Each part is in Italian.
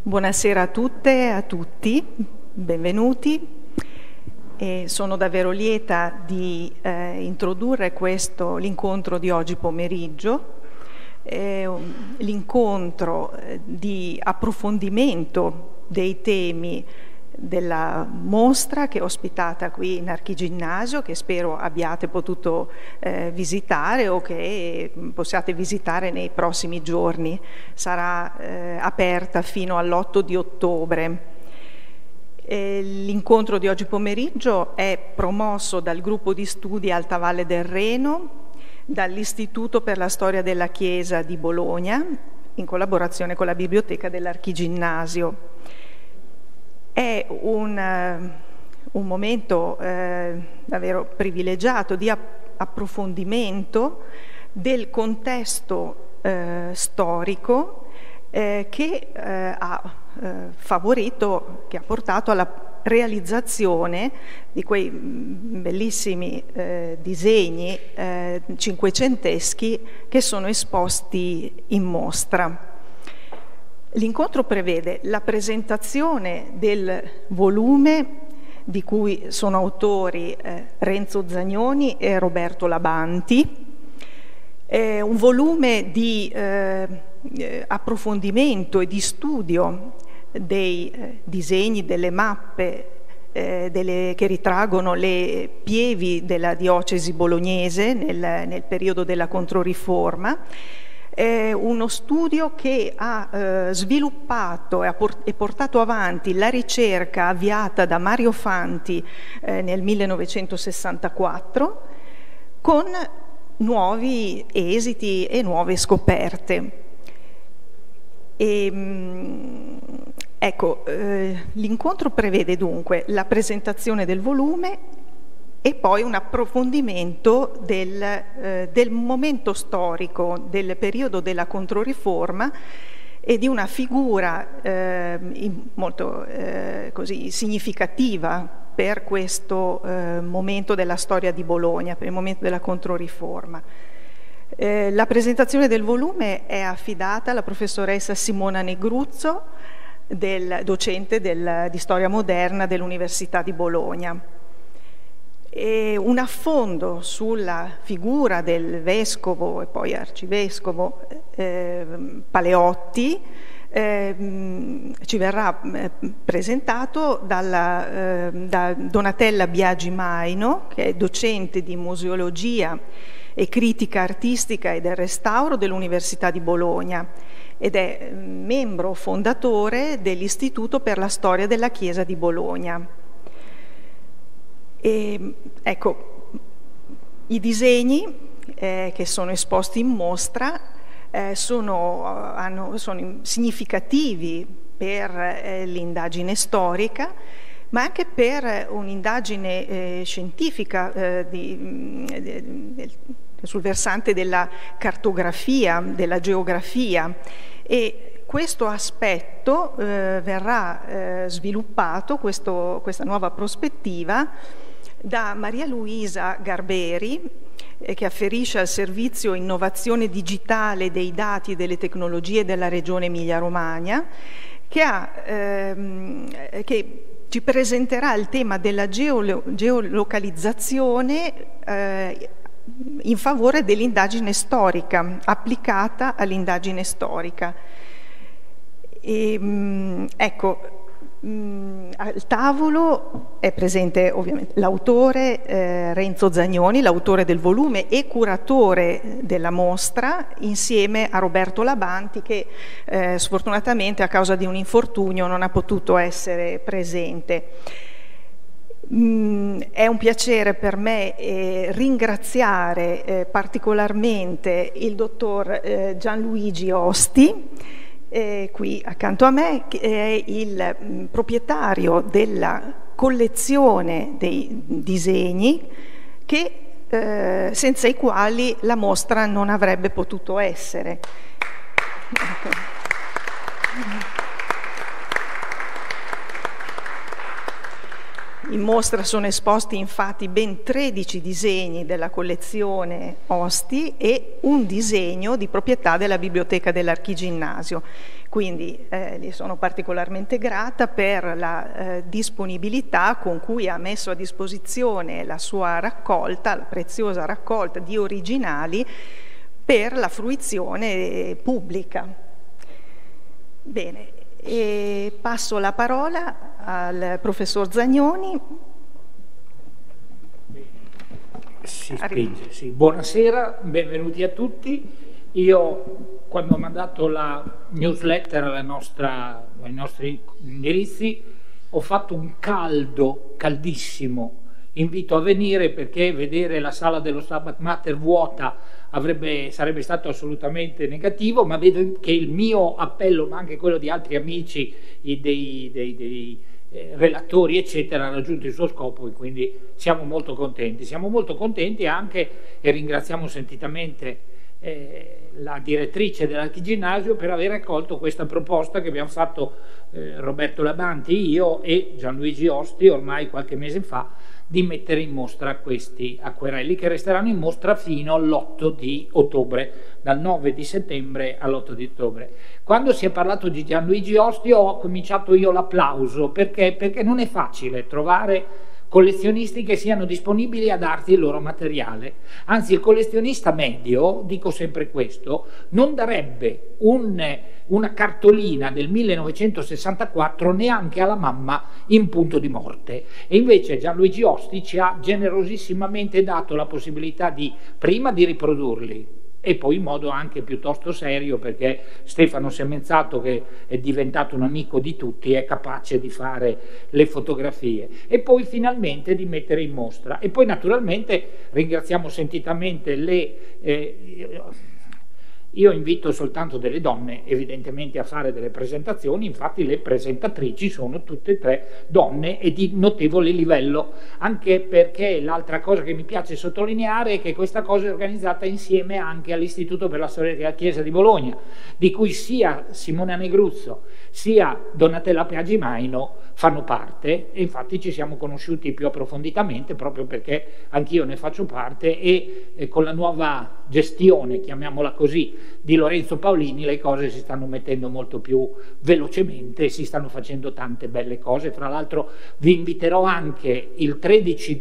Buonasera a tutte e a tutti, benvenuti. Sono davvero lieta di introdurre l'incontro di oggi pomeriggio, l'incontro di approfondimento dei temi della mostra che è ospitata qui in Archiginnasio, che spero abbiate potuto visitare o che possiate visitare nei prossimi giorni. Sarà aperta fino all'8 di ottobre. L'incontro di oggi pomeriggio è promosso dal gruppo di studi Alta Valle del Reno, dall'Istituto per la Storia della Chiesa di Bologna, in collaborazione con la Biblioteca dell'Archiginnasio. È un momento davvero privilegiato di approfondimento del contesto storico che ha favorito, che ha portato alla realizzazione di quei bellissimi disegni cinquecenteschi che sono esposti in mostra. L'incontro prevede la presentazione del volume di cui sono autori Renzo Zagnoni e Roberto Labanti, un volume di approfondimento e di studio dei disegni, delle mappe che ritraggono le pievi della diocesi bolognese nel periodo della Controriforma. È uno studio che ha sviluppato e portato avanti la ricerca avviata da Mario Fanti nel 1964 con nuovi esiti e nuove scoperte. L'incontro prevede dunque la presentazione del volume e poi un approfondimento del momento storico del periodo della Controriforma e di una figura molto così significativa per questo momento della storia di Bologna, per il momento della Controriforma. La presentazione del volume è affidata alla professoressa Simona Negruzzo, docente di storia moderna dell'Università di Bologna. Un affondo sulla figura del vescovo e poi arcivescovo Paleotti ci verrà presentato da Donatella Biagi Maino, che è docente di museologia e critica artistica e del restauro dell'Università di Bologna ed è membro fondatore dell'Istituto per la Storia della Chiesa di Bologna. I disegni che sono esposti in mostra sono significativi per l'indagine storica, ma anche per un'indagine scientifica sul versante della cartografia, della geografia, e questo aspetto verrà sviluppato, questa nuova prospettiva, da Maria Luisa Garberi, che afferisce al servizio innovazione digitale dei dati e delle tecnologie della regione Emilia-Romagna, che ci presenterà il tema della geolocalizzazione in favore dell'indagine storica, applicata all'indagine storica. Al tavolo è presente ovviamente l'autore Renzo Zagnoni, l'autore del volume e curatore della mostra, insieme a Roberto Labanti, che sfortunatamente a causa di un infortunio non ha potuto essere presente. È un piacere per me ringraziare particolarmente il dottor Gianluigi Osti, qui accanto a me, che è il proprietario della collezione dei disegni senza i quali la mostra non avrebbe potuto essere. In mostra sono esposti infatti ben 13 disegni della collezione Osti e un disegno di proprietà della biblioteca dell'Archiginnasio. Quindi gli sono particolarmente grata per la disponibilità con cui ha messo a disposizione la sua raccolta, la preziosa raccolta di originali per la fruizione pubblica. Bene, e passo la parola al professor Zagnoni. Si spinge, sì. Buonasera, benvenuti a tutti. Io, quando ho mandato la newsletter ai nostri indirizzi, ho fatto un caldissimo invito a venire, perché vedere la sala dello Stabat Mater vuota sarebbe stato assolutamente negativo, ma vedo che il mio appello, ma anche quello di altri amici, dei relatori eccetera, ha raggiunto il suo scopo, e quindi siamo molto contenti anche, e ringraziamo sentitamente la direttrice dell'Archiginnasio per aver accolto questa proposta che abbiamo fatto Roberto Labanti, io e Gianluigi Osti ormai qualche mese fa, di mettere in mostra questi acquerelli che resteranno in mostra fino all'8 di ottobre, dal 9 di settembre all'8 di ottobre. Quando si è parlato di Gianluigi Osti ho cominciato io l'applauso, perché non è facile trovare collezionisti che siano disponibili a darti il loro materiale. Anzi, il collezionista medio, dico sempre questo, non darebbe una cartolina del 1964 neanche alla mamma in punto di morte. E invece Gianluigi Osti ci ha generosissimamente dato la possibilità prima di riprodurli, e poi in modo anche piuttosto serio, perché Stefano Semenzato, che è diventato un amico di tutti, è capace di fare le fotografie, e poi finalmente di mettere in mostra. E poi naturalmente ringraziamo sentitamente io invito soltanto delle donne evidentemente a fare delle presentazioni, infatti le presentatrici sono tutte e 3 donne e di notevole livello, anche perché l'altra cosa che mi piace sottolineare è che questa cosa è organizzata insieme anche all'Istituto per la Storia della Chiesa di Bologna, di cui sia Simona Negruzzo sia Donatella Piagimaino fanno parte, e infatti ci siamo conosciuti più approfonditamente proprio perché anch'io ne faccio parte, e con la nuova gestione, chiamiamola così, di Lorenzo Paolini le cose si stanno mettendo molto più velocemente, si stanno facendo tante belle cose. Tra l'altro vi inviterò anche il 13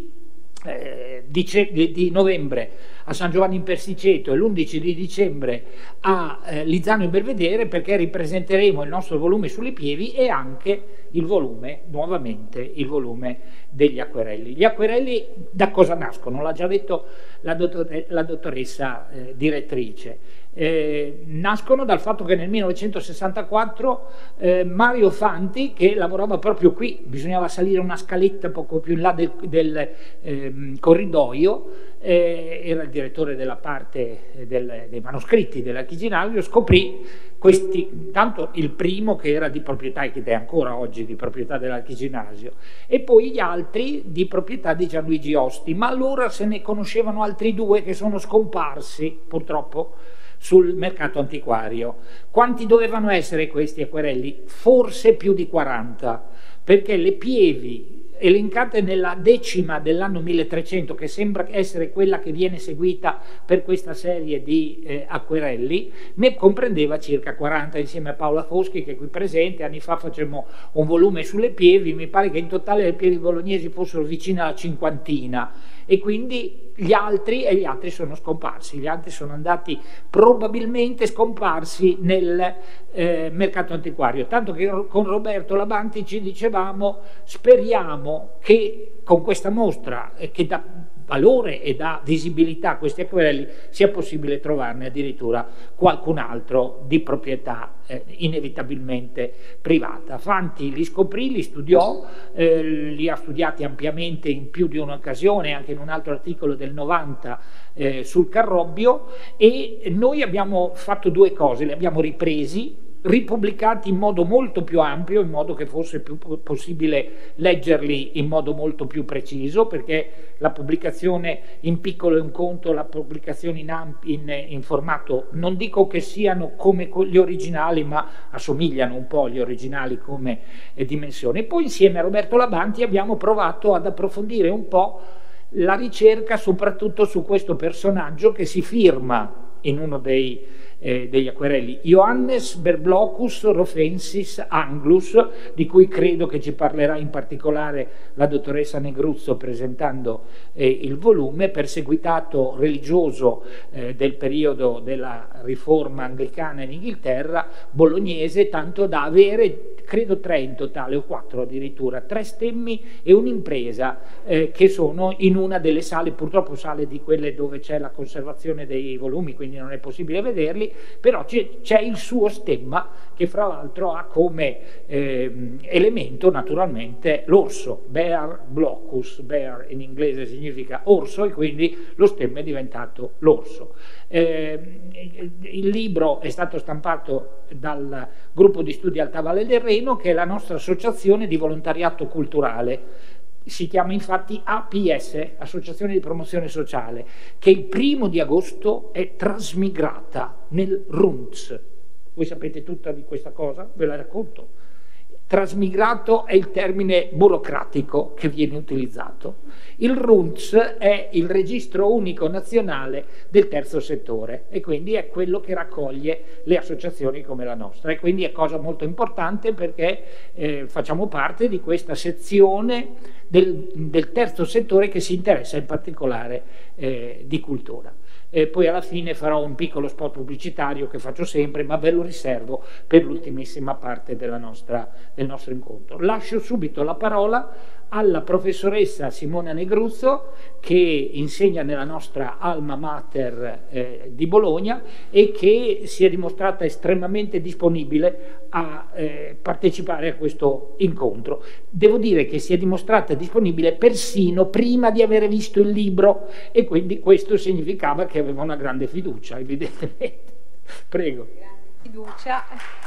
di novembre a San Giovanni in Persiceto e l'11 di dicembre a Lizzano in Belvedere, perché ripresenteremo il nostro volume sulle Pievi e anche nuovamente il volume degli acquerelli. Gli acquerelli da cosa nascono? L'ha già detto la dottoressa direttrice. Nascono dal fatto che nel 1964 Mario Fanti, che lavorava proprio qui, bisognava salire una scaletta poco più in là del corridoio, era il direttore della parte dei manoscritti dell'Archiginnasio, scoprì questi, tanto il primo che era di proprietà e che è ancora oggi di proprietà dell'Archiginnasio, e poi gli altri di proprietà di Gianluigi Osti, ma allora se ne conoscevano altri 2 che sono scomparsi purtroppo sul mercato antiquario. Quanti dovevano essere questi acquerelli? Forse più di 40, perché le Pievi elencate nella 10ª dell'anno 1300, che sembra essere quella che viene seguita per questa serie di acquerelli, ne comprendeva circa 40, insieme a Paola Foschi, che è qui presente. Anni fa facemmo un volume sulle Pievi, mi pare che in totale le Pievi bolognesi fossero vicine alla 50, e quindi gli altri sono scomparsi, gli altri sono andati probabilmente scomparsi nel mercato antiquario, tanto che con Roberto Labanti ci dicevamo: speriamo che con questa mostra che dà valore e dà visibilità a questi acquerelli sia possibile trovarne addirittura qualcun altro di proprietà inevitabilmente privata. Fanti li scoprì, li studiò, li ha studiati ampiamente in più di un'occasione, anche in un altro articolo del 90 sul Carrobbio, e noi abbiamo fatto 2 cose: li abbiamo ripresi ripubblicati in modo molto più ampio, in modo che fosse più possibile leggerli in modo molto più preciso, perché la pubblicazione in piccolo è un conto, la pubblicazione in formato, non dico che siano come gli originali, ma assomigliano un po' agli originali come dimensione. Poi insieme a Roberto Labanti abbiamo provato ad approfondire un po' la ricerca soprattutto su questo personaggio che si firma in uno degli acquerelli, Johannes Berblocus Rofensis Anglus, di cui credo che ci parlerà in particolare la dottoressa Negruzzo presentando il volume, perseguitato religioso del periodo della riforma anglicana in Inghilterra, bolognese, tanto da avere, credo 3 in totale, o 4 addirittura, 3 stemmi e un'impresa che sono in una delle sale, purtroppo sale di quelle dove c'è la conservazione dei volumi, quindi non è possibile vederli, però c'è il suo stemma che fra l'altro ha come elemento naturalmente l'orso, Bear Blocus, bear in inglese significa orso e quindi lo stemma è diventato l'orso. Il libro è stato stampato dal gruppo di studi Alta Valle del Reno, che è la nostra associazione di volontariato culturale. Si chiama infatti APS, Associazione di Promozione Sociale, che il 1° agosto è trasmigrata nel RUNTS. Voi sapete tutta di questa cosa? Ve la racconto. Trasmigrato è il termine burocratico che viene utilizzato. Il RUNTS è il registro unico nazionale del terzo settore e quindi è quello che raccoglie le associazioni come la nostra, e quindi è cosa molto importante perché facciamo parte di questa sezione del terzo settore che si interessa in particolare di cultura. Poi alla fine farò un piccolo spot pubblicitario che faccio sempre, ma ve lo riservo per l'ultimissima parte del nostro incontro. Lascio subito la parola alla professoressa Simona Negruzzo, che insegna nella nostra alma mater di Bologna e che si è dimostrata estremamente disponibile a partecipare a questo incontro. Devo dire che si è dimostrata disponibile persino prima di aver visto il libro, e quindi questo significava che aveva una grande fiducia, evidentemente. Prego. Grande fiducia.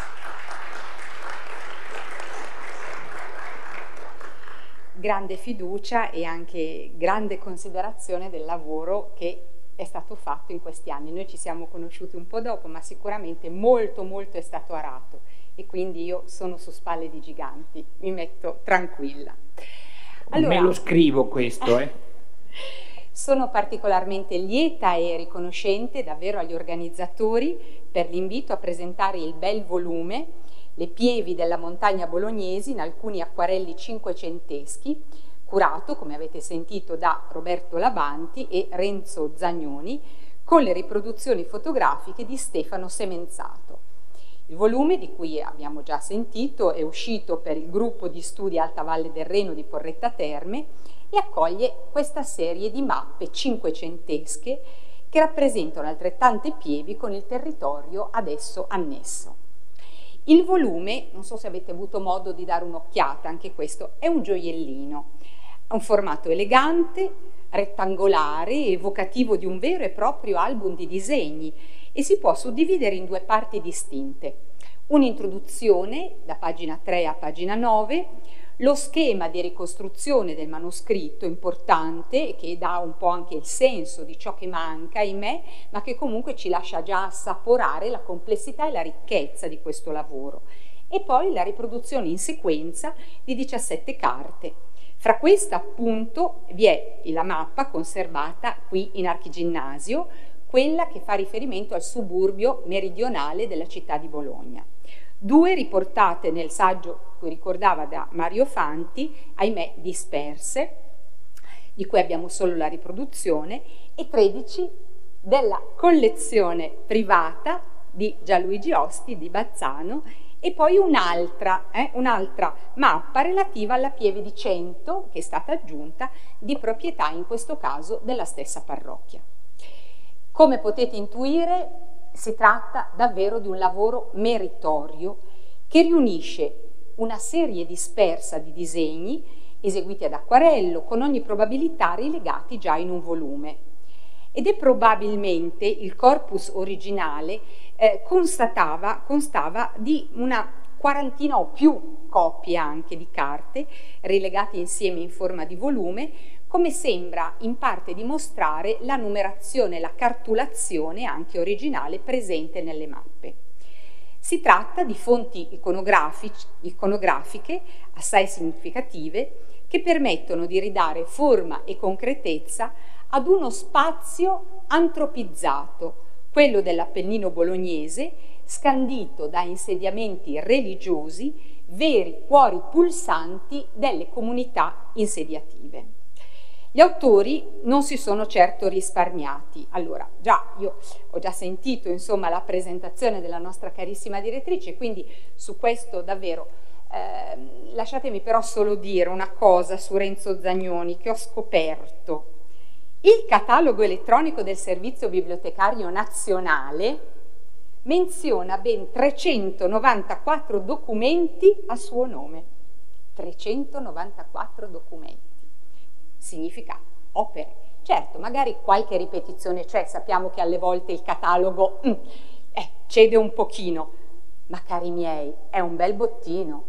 Grande fiducia e anche grande considerazione del lavoro che è stato fatto in questi anni. Noi ci siamo conosciuti un po' dopo, ma sicuramente molto molto è stato arato, e quindi io sono su spalle di giganti, mi metto tranquilla. Allora, me lo scrivo questo, Sono particolarmente lieta e riconoscente davvero agli organizzatori per l'invito a presentare il bel volume Le pievi della montagna bolognesi in alcuni acquarelli cinquecenteschi, curato, come avete sentito, da Roberto Labanti e Renzo Zagnoni, con le riproduzioni fotografiche di Stefano Semenzato. Il volume, di cui abbiamo già sentito, è uscito per il gruppo di studi Alta Valle del Reno di Porretta Terme e accoglie questa serie di mappe cinquecentesche che rappresentano altrettante pievi con il territorio ad esso annesso. Il volume, non so se avete avuto modo di dare un'occhiata, anche questo è un gioiellino, ha un formato elegante, rettangolare, evocativo di un vero e proprio album di disegni, e si può suddividere in 2 parti distinte. Un'introduzione da pagina 3 a pagina 9, lo schema di ricostruzione del manoscritto importante, che dà un po' anche il senso di ciò che manca, ahimè, ma che comunque ci lascia già assaporare la complessità e la ricchezza di questo lavoro. E poi la riproduzione in sequenza di 17 carte. Fra queste appunto vi è la mappa conservata qui in Archiginnasio, quella che fa riferimento al suburbio meridionale della città di Bologna. 2 riportate nel saggio cui ricordava da Mario Fanti, ahimè disperse, di cui abbiamo solo la riproduzione, e 13 della collezione privata di Gianluigi Osti di Bazzano, e poi un'altra mappa relativa alla pieve di Cento, che è stata aggiunta, di proprietà in questo caso della stessa parrocchia. Come potete intuire, si tratta davvero di un lavoro meritorio che riunisce una serie dispersa di disegni eseguiti ad acquarello, con ogni probabilità rilegati già in un volume. Ed è probabilmente il corpus originale constava di una quarantina o più copie anche di carte, rilegate insieme in forma di volume, come sembra in parte dimostrare la numerazione e la cartulazione anche originale presente nelle mappe. Si tratta di fonti iconografiche assai significative che permettono di ridare forma e concretezza ad uno spazio antropizzato, quello dell'Appennino bolognese, scandito da insediamenti religiosi, veri cuori pulsanti delle comunità insediative. Gli autori non si sono certo risparmiati. Allora, io ho già sentito insomma la presentazione della nostra carissima direttrice, quindi su questo davvero lasciatemi però solo dire una cosa su Renzo Zagnoni che ho scoperto. Il catalogo elettronico del Servizio Bibliotecario Nazionale menziona ben 394 documenti a suo nome. 394 documenti. Significa opere. Certo, magari qualche ripetizione c'è, sappiamo che alle volte il catalogo cede un pochino, ma cari miei, è un bel bottino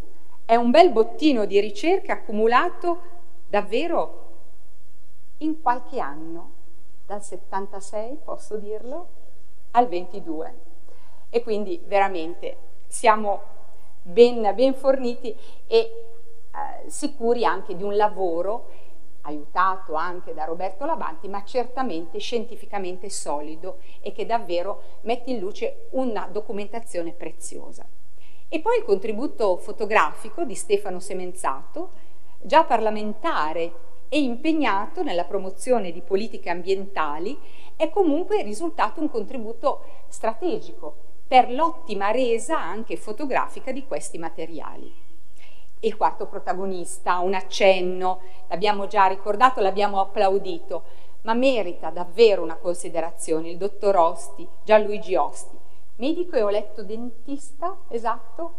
di ricerca accumulato davvero in qualche anno, dal 76, posso dirlo, al 22. E quindi veramente siamo ben forniti e sicuri anche di un lavoro aiutato anche da Roberto Labanti, ma certamente scientificamente solido e che davvero mette in luce una documentazione preziosa. E poi il contributo fotografico di Stefano Semenzato, già parlamentare e impegnato nella promozione di politiche ambientali, è comunque risultato un contributo strategico per l'ottima resa anche fotografica di questi materiali. E il quarto protagonista, un accenno, l'abbiamo già ricordato, l'abbiamo applaudito, ma merita davvero una considerazione, il dottor Osti, Gianluigi Osti, medico e ho letto dentista, esatto,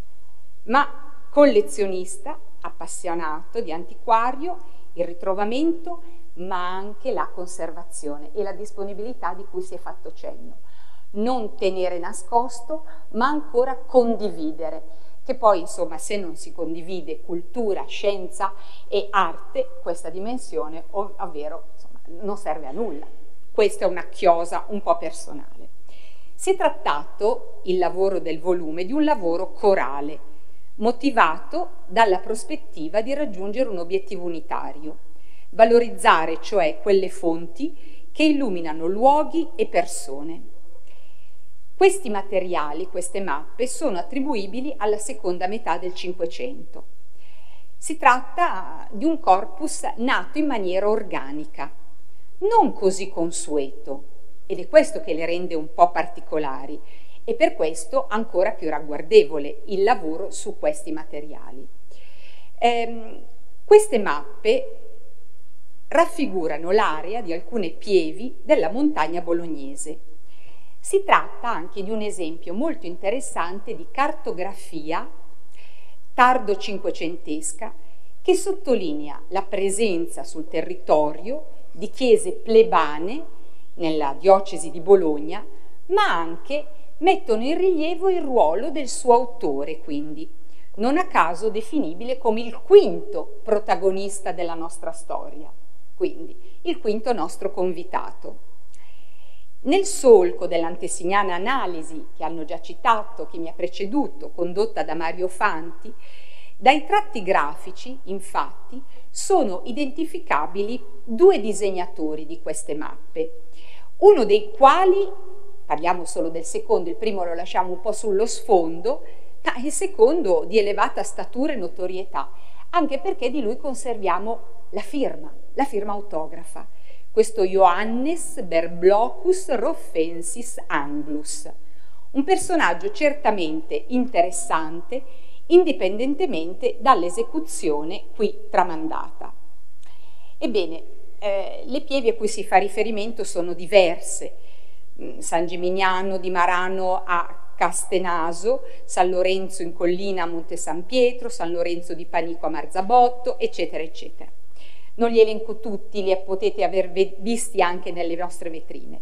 ma collezionista, appassionato di antiquario, il ritrovamento, ma anche la conservazione e la disponibilità di cui si è fatto cenno. Non tenere nascosto, ma ancora condividere. Che poi, insomma, se non si condivide cultura, scienza e arte, questa dimensione, ovvero, insomma, non serve a nulla. Questa è una chiosa un po' personale. Si è trattato, il lavoro del volume, di un lavoro corale, motivato dalla prospettiva di raggiungere un obiettivo unitario, valorizzare cioè quelle fonti che illuminano luoghi e persone. Questi materiali, queste mappe, sono attribuibili alla seconda metà del Cinquecento. Si tratta di un corpus nato in maniera organica, non così consueto, ed è questo che le rende un po' particolari, e per questo ancora più ragguardevole il lavoro su questi materiali. Queste mappe raffigurano l'area di alcune pievi della montagna bolognese. Si tratta anche di un esempio molto interessante di cartografia tardo cinquecentesca che sottolinea la presenza sul territorio di chiese plebane nella diocesi di Bologna, ma anche mettono in rilievo il ruolo del suo autore, quindi, non a caso definibile come il quinto protagonista della nostra storia, quindi il quinto nostro convitato. Nel solco dell'antesignana analisi che hanno già citato, che mi ha preceduto, condotta da Mario Fanti, dai tratti grafici, infatti, sono identificabili due disegnatori di queste mappe, uno dei quali, parliamo solo del secondo, il primo lo lasciamo un po' sullo sfondo, ma il secondo di elevata statura e notorietà, anche perché di lui conserviamo la firma autografa. Questo Johannes Berblocus Roffensis Anglus, un personaggio certamente interessante, indipendentemente dall'esecuzione qui tramandata. Ebbene, le pievi a cui si fa riferimento sono diverse: San Gimignano di Marano a Castenaso, San Lorenzo in collina a Monte San Pietro, San Lorenzo di Panico a Marzabotto, eccetera, eccetera. Non li elenco tutti, li potete aver visti anche nelle vostre vetrine.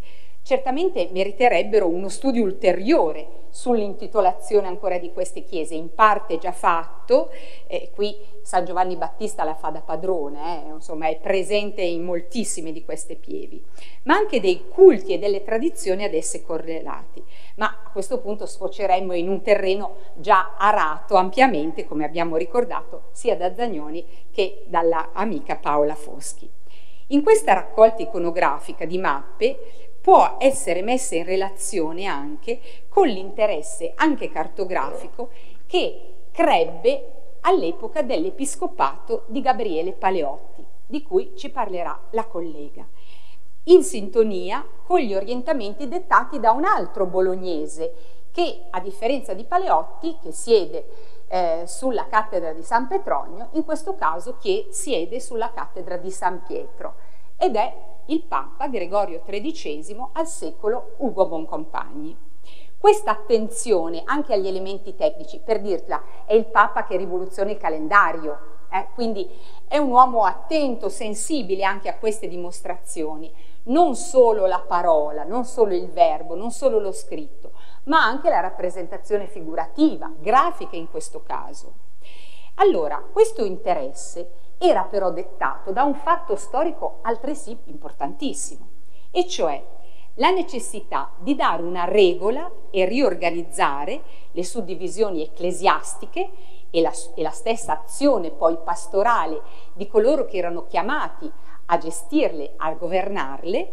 certamente meriterebbero uno studio ulteriore sull'intitolazione ancora di queste chiese, in parte già fatto, qui San Giovanni Battista la fa da padrone, insomma è presente in moltissime di queste pievi, ma anche dei culti e delle tradizioni ad esse correlati. Ma a questo punto sfoceremmo in un terreno già arato ampiamente, come abbiamo ricordato, sia da Zagnoni che dalla amica Paola Foschi. In questa raccolta iconografica di mappe può essere messa in relazione anche con l'interesse anche cartografico che crebbe all'epoca dell'episcopato di Gabriele Paleotti, di cui ci parlerà la collega, in sintonia con gli orientamenti dettati da un altro bolognese che, a differenza di Paleotti, che siede sulla cattedra di San Petronio, in questo caso che siede sulla cattedra di San Pietro, ed è il Papa Gregorio XIII al secolo Ugo Boncompagni. Questa attenzione anche agli elementi tecnici, per dirla, è il Papa che rivoluziona il calendario, quindi è un uomo attento, sensibile anche a queste dimostrazioni, non solo la parola, non solo il verbo, non solo lo scritto, ma anche la rappresentazione figurativa, grafica in questo caso. Allora, questo interesse era però dettato da un fatto storico altresì importantissimo, e cioè la necessità di dare una regola e riorganizzare le suddivisioni ecclesiastiche e la stessa azione poi pastorale di coloro che erano chiamati a gestirle, a governarle,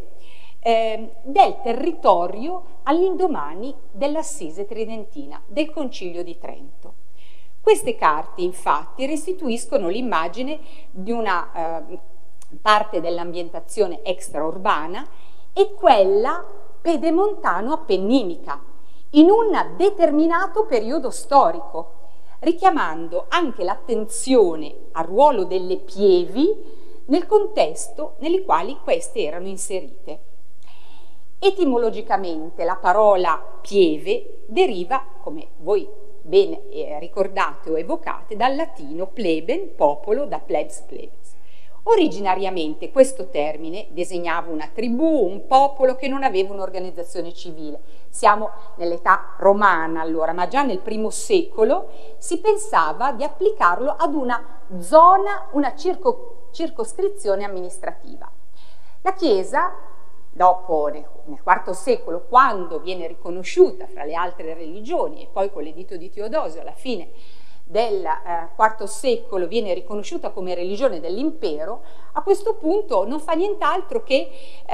del territorio all'indomani dell'Assise tridentina, del Concilio di Trento. Queste carte infatti restituiscono l'immagine di una parte dell'ambientazione extraurbana e quella pedemontano-appenninica in un determinato periodo storico, richiamando anche l'attenzione al ruolo delle pievi nel contesto nel quali queste erano inserite. Etimologicamente la parola pieve deriva, come voi bene ricordate o evocate, dal latino pleben, popolo, da plebs plebes. Originariamente questo termine designava una tribù, un popolo che non aveva un'organizzazione civile. Siamo nell'età romana allora, ma già nel I secolo si pensava di applicarlo ad una zona, una circoscrizione amministrativa. La Chiesa, dopo nel IV secolo, quando viene riconosciuta fra le altre religioni e poi con l'editto di Teodosio alla fine del IV secolo viene riconosciuta come religione dell'impero, a questo punto non fa nient'altro che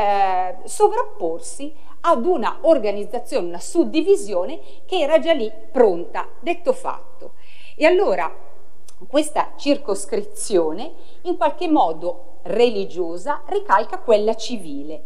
sovrapporsi ad una organizzazione, una suddivisione che era già lì pronta, detto fatto. E allora questa circoscrizione in qualche modo religiosa ricalca quella civile.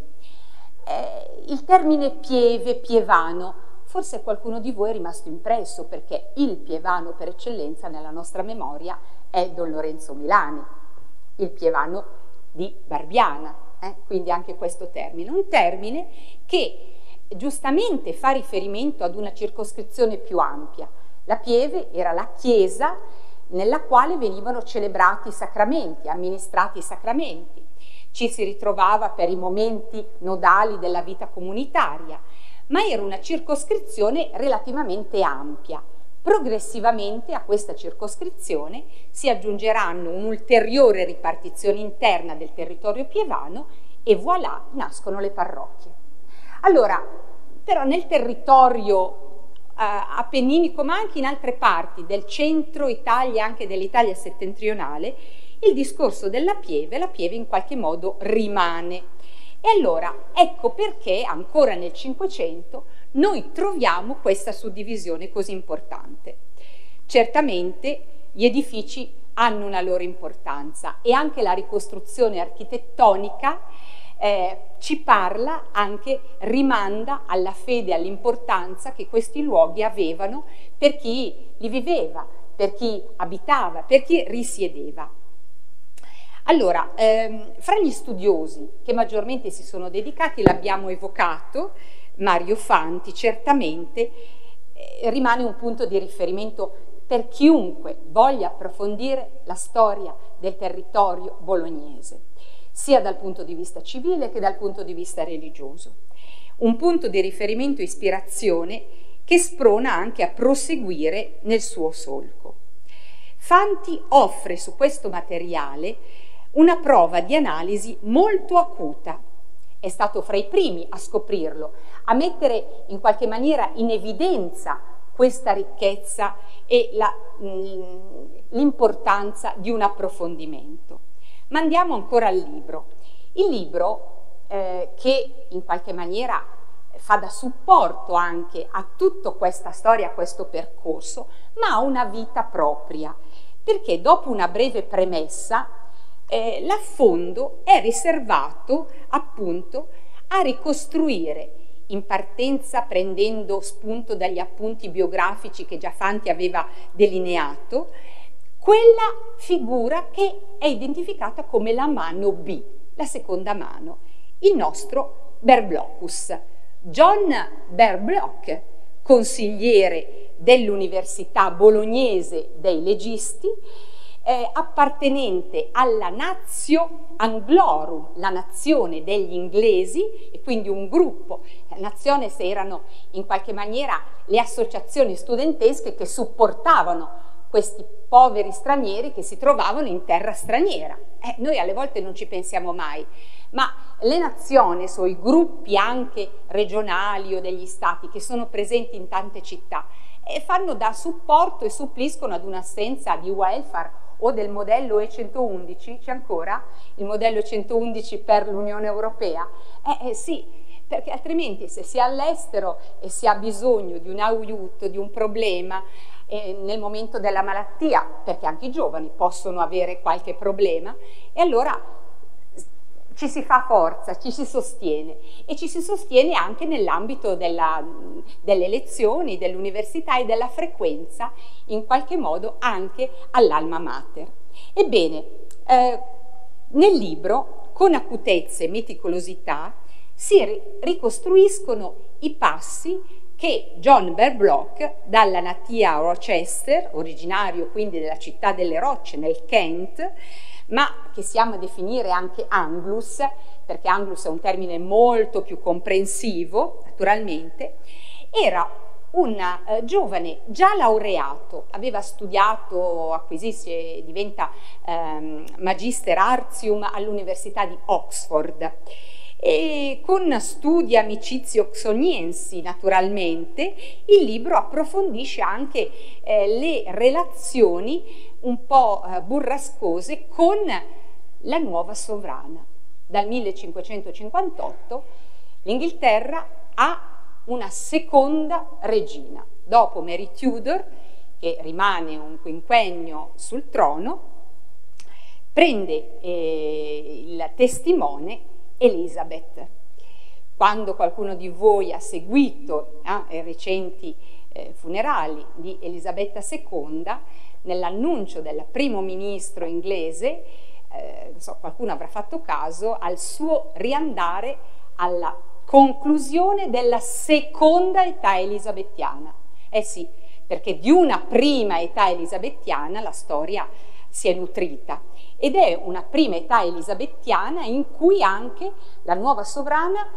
Il termine pieve, pievano, forse qualcuno di voi è rimasto impresso perché il pievano per eccellenza nella nostra memoria è Don Lorenzo Milani, il pievano di Barbiana, quindi anche questo termine, un termine che giustamente fa riferimento ad una circoscrizione più ampia. La pieve era la chiesa nella quale venivano celebrati i sacramenti, amministrati i sacramenti. Ci si ritrovava per i momenti nodali della vita comunitaria, ma era una circoscrizione relativamente ampia. Progressivamente a questa circoscrizione si aggiungeranno un'ulteriore ripartizione interna del territorio pievano e voilà, nascono le parrocchie. Allora, però nel territorio appenninico, ma anche in altre parti del centro Italia, anche dell'Italia settentrionale, il discorso della pieve, la pieve in qualche modo rimane. E allora ecco perché ancora nel Cinquecento noi troviamo questa suddivisione così importante. Certamente gli edifici hanno una loro importanza e anche la ricostruzione architettonica ci parla, anche rimanda alla fede, all'importanza che questi luoghi avevano per chi li viveva, per chi abitava, per chi risiedeva. Allora, fra gli studiosi che maggiormente si sono dedicati, l'abbiamo evocato, Mario Fanti certamente rimane un punto di riferimento per chiunque voglia approfondire la storia del territorio bolognese, sia dal punto di vista civile che dal punto di vista religioso. un punto di riferimento e ispirazione che sprona anche a proseguire nel suo solco. Fanti offre su questo materiale una prova di analisi molto acuta. È stato fra i primi a scoprirlo, a mettere in qualche maniera in evidenza questa ricchezza e l'importanza di un approfondimento. Ma andiamo ancora al libro. Il libro che in qualche maniera fa da supporto anche a tutta questa storia, a questo percorso, ma ha una vita propria, perché dopo una breve premessa l'affondo è riservato appunto a ricostruire, in partenza prendendo spunto dagli appunti biografici che già Fanti aveva delineato, quella figura che è identificata come la mano B, la seconda mano, il nostro Berblocus. John Berbloch, consigliere dell'Università Bolognese dei Legisti, appartenente alla Natio Anglorum, la nazione degli inglesi, e quindi un gruppo, la nazione se erano in qualche maniera le associazioni studentesche che supportavano questi poveri stranieri che si trovavano in terra straniera. Noi alle volte non ci pensiamo mai, ma le nazioni, o i gruppi anche regionali o degli stati che sono presenti in tante città, fanno da supporto e suppliscono ad un'assenza di welfare o del modello E111, c'è ancora il modello E111 per l'Unione Europea? Sì, perché altrimenti se si è all'estero e si ha bisogno di un aiuto, di un problema, nel momento della malattia, perché anche i giovani possono avere qualche problema, e allora ci si fa forza, ci si sostiene, e ci si sostiene anche nell'ambito delle lezioni, dell'università e della frequenza, in qualche modo anche all'alma mater. Ebbene, nel libro, con acutezza e meticolosità, si ricostruiscono i passi che John Berbloch, dalla natia Rochester, originario quindi della città delle rocce nel Kent, ma che si ama definire anche Anglus, perché Anglus è un termine molto più comprensivo, naturalmente, era un giovane già laureato, aveva studiato, acquisisce, diventa Magister Artium all'Università di Oxford, e con studi e amicizie oxoniensi naturalmente. Il libro approfondisce anche le relazioni un po' burrascose con la nuova sovrana. Dal 1558 l'Inghilterra ha una seconda regina, dopo Mary Tudor, che rimane un quinquennio sul trono, prende il testimone Elizabeth. Quando qualcuno di voi ha seguito i recenti funerali di Elisabetta II, nell'annuncio del primo ministro inglese, qualcuno avrà fatto caso al suo riandare alla conclusione della seconda età elisabettiana. Sì, perché di una prima età elisabettiana la storia si è nutrita, ed è una prima età elisabettiana in cui anche la nuova sovrana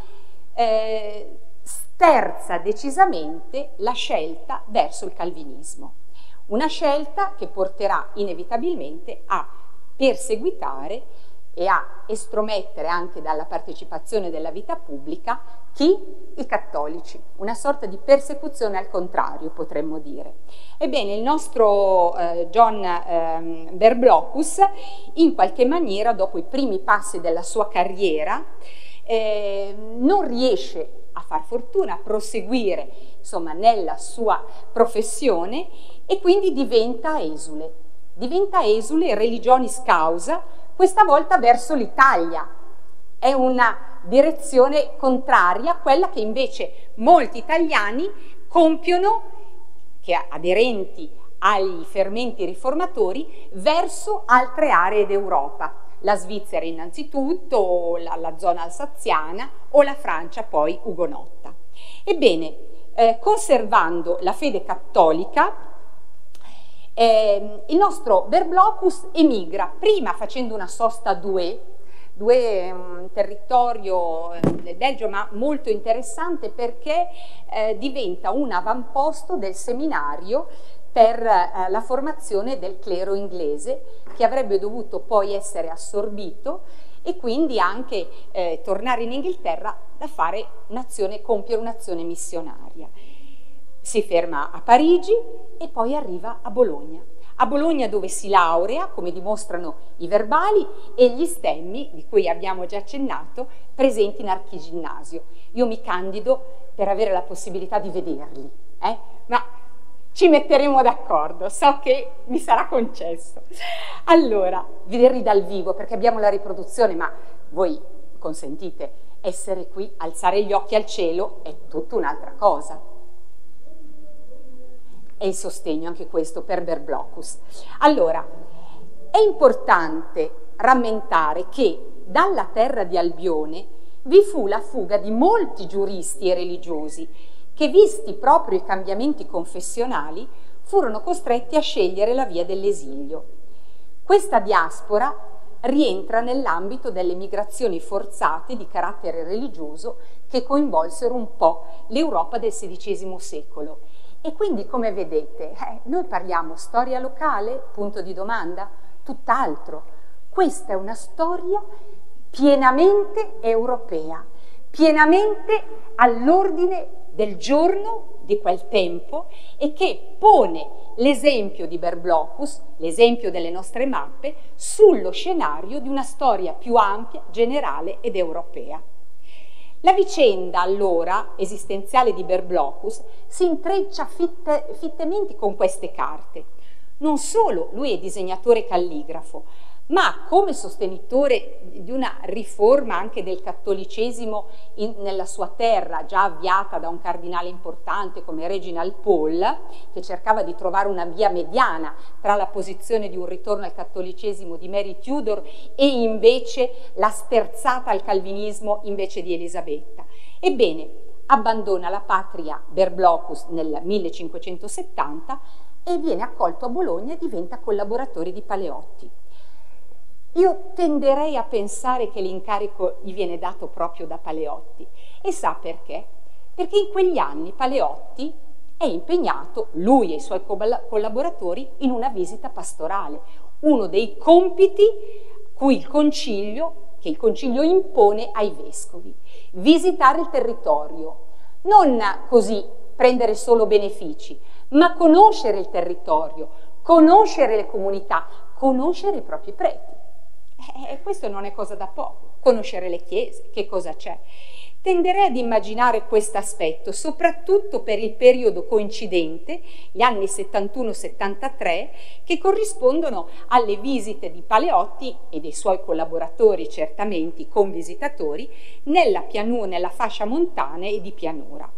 sterza decisamente la scelta verso il calvinismo, una scelta che porterà inevitabilmente a perseguitare e a estromettere anche dalla partecipazione della vita pubblica chi? I cattolici, una sorta di persecuzione al contrario, potremmo dire. Ebbene, il nostro John Berblocus, in qualche maniera, dopo i primi passi della sua carriera, non riesce a far fortuna, a proseguire insomma nella sua professione, e quindi diventa esule religionis causa, questa volta verso l'Italia. È una direzione contraria a quella che invece molti italiani compiono, che aderenti ai fermenti riformatori, verso altre aree d'Europa, la Svizzera innanzitutto, la zona alsaziana o la Francia poi ugonotta. Ebbene, conservando la fede cattolica, il nostro Berblocus emigra, prima facendo una sosta a Douai, un territorio del Belgio, ma molto interessante perché diventa un avamposto del seminario per la formazione del clero inglese, che avrebbe dovuto poi essere assorbito e quindi anche tornare in Inghilterra da fare compiere un'azione missionaria. Si ferma a Parigi e poi arriva a Bologna. A Bologna, dove si laurea, come dimostrano i verbali e gli stemmi, di cui abbiamo già accennato, presenti in archiginnasio. Io mi candido per avere la possibilità di vederli, ma ci metteremo d'accordo, so che mi sarà concesso. Allora, vederli dal vivo, perché abbiamo la riproduzione, ma voi consentite, essere qui, alzare gli occhi al cielo è tutta un'altra cosa. È il sostegno anche questo per Berblocus. Allora, è importante rammentare che dalla terra di Albione vi fu la fuga di molti giuristi e religiosi che, visti proprio i cambiamenti confessionali, furono costretti a scegliere la via dell'esilio. Questa diaspora rientra nell'ambito delle migrazioni forzate di carattere religioso che coinvolsero un po' l'Europa del XVI secolo. E quindi, come vedete, noi parliamo storia locale, punto di domanda, tutt'altro. Questa è una storia pienamente europea, pienamente all'ordine del giorno di quel tempo e che pone l'esempio di Berblocus, l'esempio delle nostre mappe, sullo scenario di una storia più ampia, generale ed europea. La vicenda, allora, esistenziale di Berblocus si intreccia fittemente con queste carte. Non solo lui è disegnatore calligrafo, ma come sostenitore di una riforma anche del cattolicesimo nella sua terra, già avviata da un cardinale importante come Reginald Pole, che cercava di trovare una via mediana tra la posizione di un ritorno al cattolicesimo di Mary Tudor e invece la sterzata al calvinismo invece di Elisabetta. Ebbene, abbandona la patria Berblocus nel 1570 e viene accolto a Bologna e diventa collaboratore di Paleotti. Io tenderei a pensare che l'incarico gli viene dato proprio da Paleotti. E sa perché? Perché in quegli anni Paleotti è impegnato, lui e i suoi collaboratori, in una visita pastorale, uno dei compiti che il concilio impone ai vescovi: visitare il territorio, non così prendere solo benefici, ma conoscere il territorio, conoscere le comunità, conoscere i propri preti. Questo non è cosa da poco, conoscere le chiese, che cosa c'è. Tenderei ad immaginare questo aspetto, soprattutto per il periodo coincidente, gli anni 71-73, che corrispondono alle visite di Paleotti e dei suoi collaboratori, certamente convisitatori, nella fascia montana e di pianura.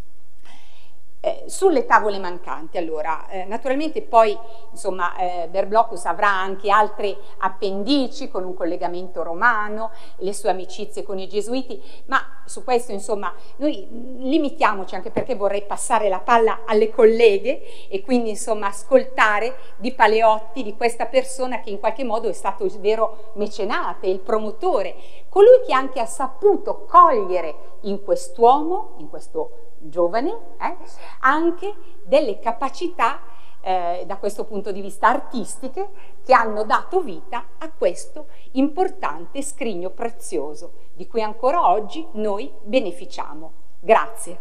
Sulle tavole mancanti, allora, naturalmente poi insomma Berblocus avrà anche altre appendici con un collegamento romano, le sue amicizie con i gesuiti, ma su questo insomma noi limitiamoci, anche perché vorrei passare la palla alle colleghe e quindi insomma ascoltare di Paleotti, di questa persona che in qualche modo è stato il vero mecenate, il promotore, colui che anche ha saputo cogliere in quest'uomo, in questo giovane, anche delle capacità da questo punto di vista artistiche che hanno dato vita a questo importante scrigno prezioso di cui ancora oggi noi beneficiamo. Grazie.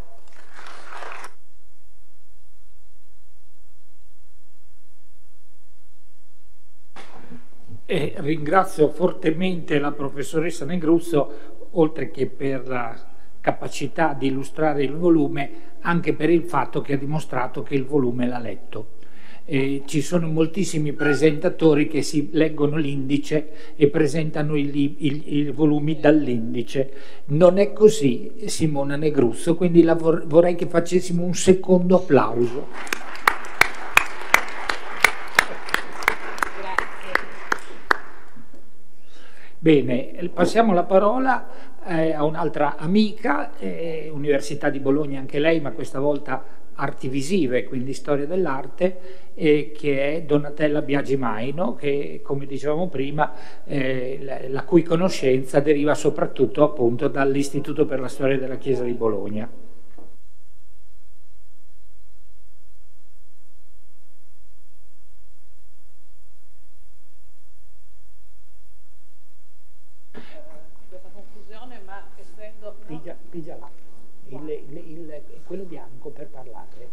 Ringrazio fortemente la professoressa Negrusso, oltre che per la capacità di illustrare il volume, anche per il fatto che ha dimostrato che il volume l'ha letto. Ci sono moltissimi presentatori che si leggono l'indice e presentano i volumi dall'indice. Non è così Simona Negrusso, quindi vorrei che facessimo un secondo applauso. Bene, passiamo la parola a un'altra amica, Università di Bologna anche lei, ma questa volta arti visive, quindi storia dell'arte, che è Donatella Biagimaino, che, come dicevamo prima, la cui conoscenza deriva soprattutto appunto dall'Istituto per la Storia della Chiesa di Bologna. Pigia là, quello bianco per parlare.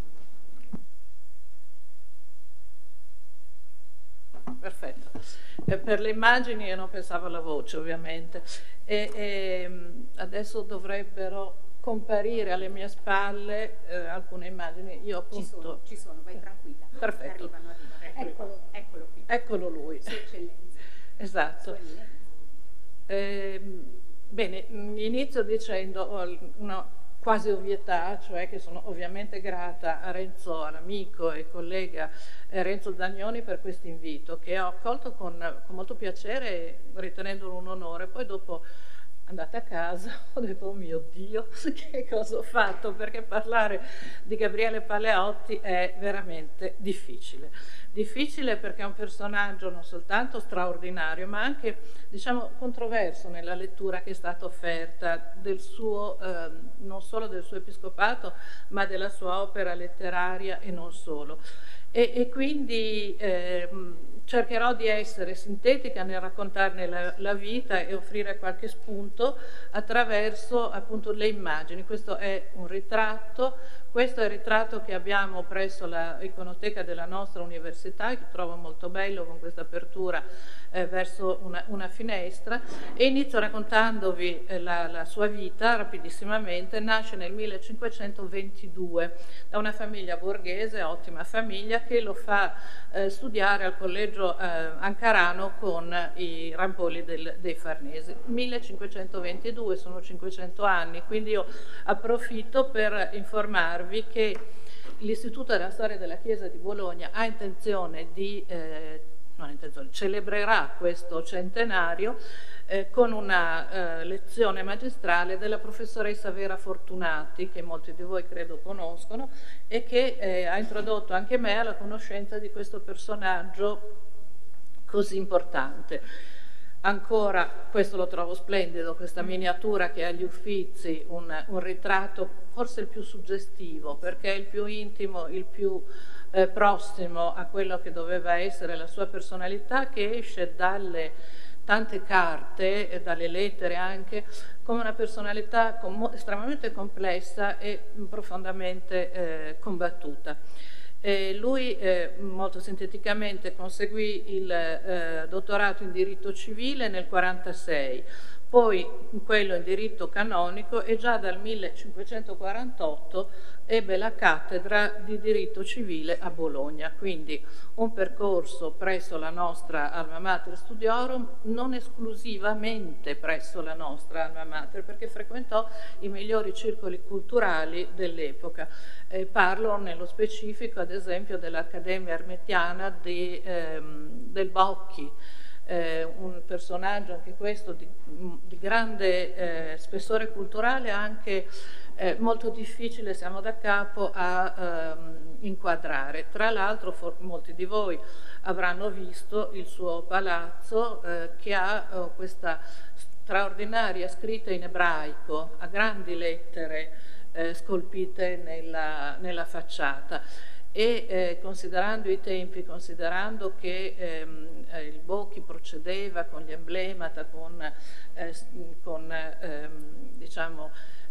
Perfetto. Per le immagini io non pensavo alla voce, ovviamente, e adesso dovrebbero comparire alle mie spalle alcune immagini. Io appunto... Ci sono, vai tranquilla. Perfetto. Arrivano. Eccolo qui. Eccolo lui. Sua Eccellenza. Esatto. Bene, inizio dicendo una quasi ovvietà, cioè che sono ovviamente grata a Renzo, all'amico e collega Renzo Zagnoni per questo invito, che ho accolto con molto piacere, ritenendolo un onore. Poi dopo, andata a casa, ho detto: oh mio Dio, che cosa ho fatto? Perché parlare di Gabriele Paleotti è veramente difficile. Difficile perché è un personaggio non soltanto straordinario, ma anche, diciamo, controverso nella lettura che è stata offerta del suo, non solo del suo episcopato, ma della sua opera letteraria e non solo. E quindi cercherò di essere sintetica nel raccontarne la vita e offrire qualche spunto attraverso appunto le immagini. Questo è un ritratto. Questo è il ritratto che abbiamo presso la iconoteca della nostra università, che trovo molto bello con questa apertura verso una finestra, e inizio raccontandovi la sua vita rapidissimamente. Nasce nel 1522 da una famiglia borghese, ottima famiglia, che lo fa studiare al collegio ancarano con i Rampolli dei Farnesi. 1522, sono 500 anni, quindi io approfitto per informarvi che l'Istituto della Storia della Chiesa di Bologna ha intenzione di, celebrerà questo centenario con una lezione magistrale della professoressa Vera Fortunati, che molti di voi credo conoscono, e che ha introdotto anche me alla conoscenza di questo personaggio così importante. Ancora, questo lo trovo splendido, questa miniatura che ha agli Uffizi, un ritratto forse il più suggestivo, perché è il più intimo, il più prossimo a quello che doveva essere la sua personalità, che esce dalle tante carte e dalle lettere anche, come una personalità estremamente complessa e profondamente combattuta. Lui molto sinteticamente conseguì il dottorato in diritto civile nel 1946, poi quello in diritto canonico, e già dal 1548 ebbe la cattedra di diritto civile a Bologna, quindi un percorso presso la nostra Alma Mater Studiorum, non esclusivamente presso la nostra Alma Mater, perché frequentò i migliori circoli culturali dell'epoca. Parlo nello specifico ad esempio dell'Accademia Ermetiana del Bocchi, un personaggio anche questo di grande spessore culturale, anche molto difficile, siamo da capo a inquadrare. Tra l'altro molti di voi avranno visto il suo palazzo che ha questa straordinaria scritta in ebraico a grandi lettere scolpite nella facciata. E considerando i tempi, considerando che il Bocchi procedeva con gli emblemata, diciamo,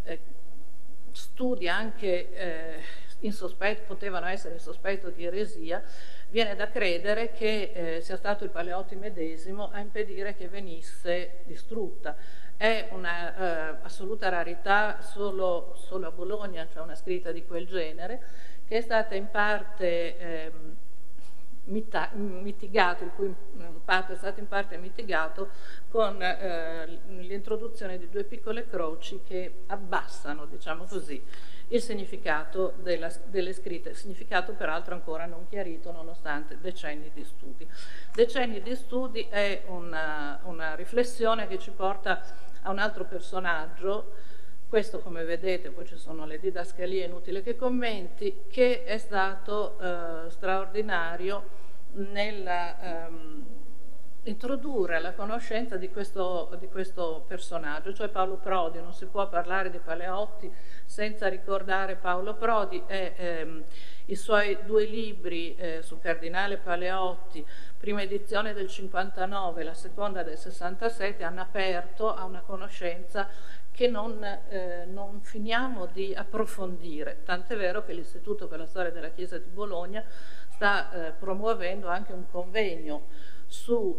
studi anche potevano essere in sospetto di eresia, viene da credere che sia stato il Paleotti medesimo a impedire che venisse distrutta. È una assoluta rarità, solo a Bologna c'è una scritta di quel genere, che è stata in parte mitigato, il cui impatto è stato in parte mitigato con l'introduzione di due piccole croci che abbassano, diciamo così, il significato delle scritte, significato peraltro ancora non chiarito nonostante decenni di studi. Decenni di studi è una riflessione che ci porta a un altro personaggio Questo, come vedete, poi ci sono le didascalie, inutile che commenti, che è stato straordinario nella introdurre la conoscenza di questo personaggio, cioè Paolo Prodi. Non si può parlare di Paleotti senza ricordare Paolo Prodi e i suoi 2 libri sul cardinale Paleotti, prima edizione del 59, la seconda del 67, hanno aperto a una conoscenza che non finiamo di approfondire, tant'è vero che l'Istituto per la Storia della Chiesa di Bologna sta promuovendo anche un convegno sul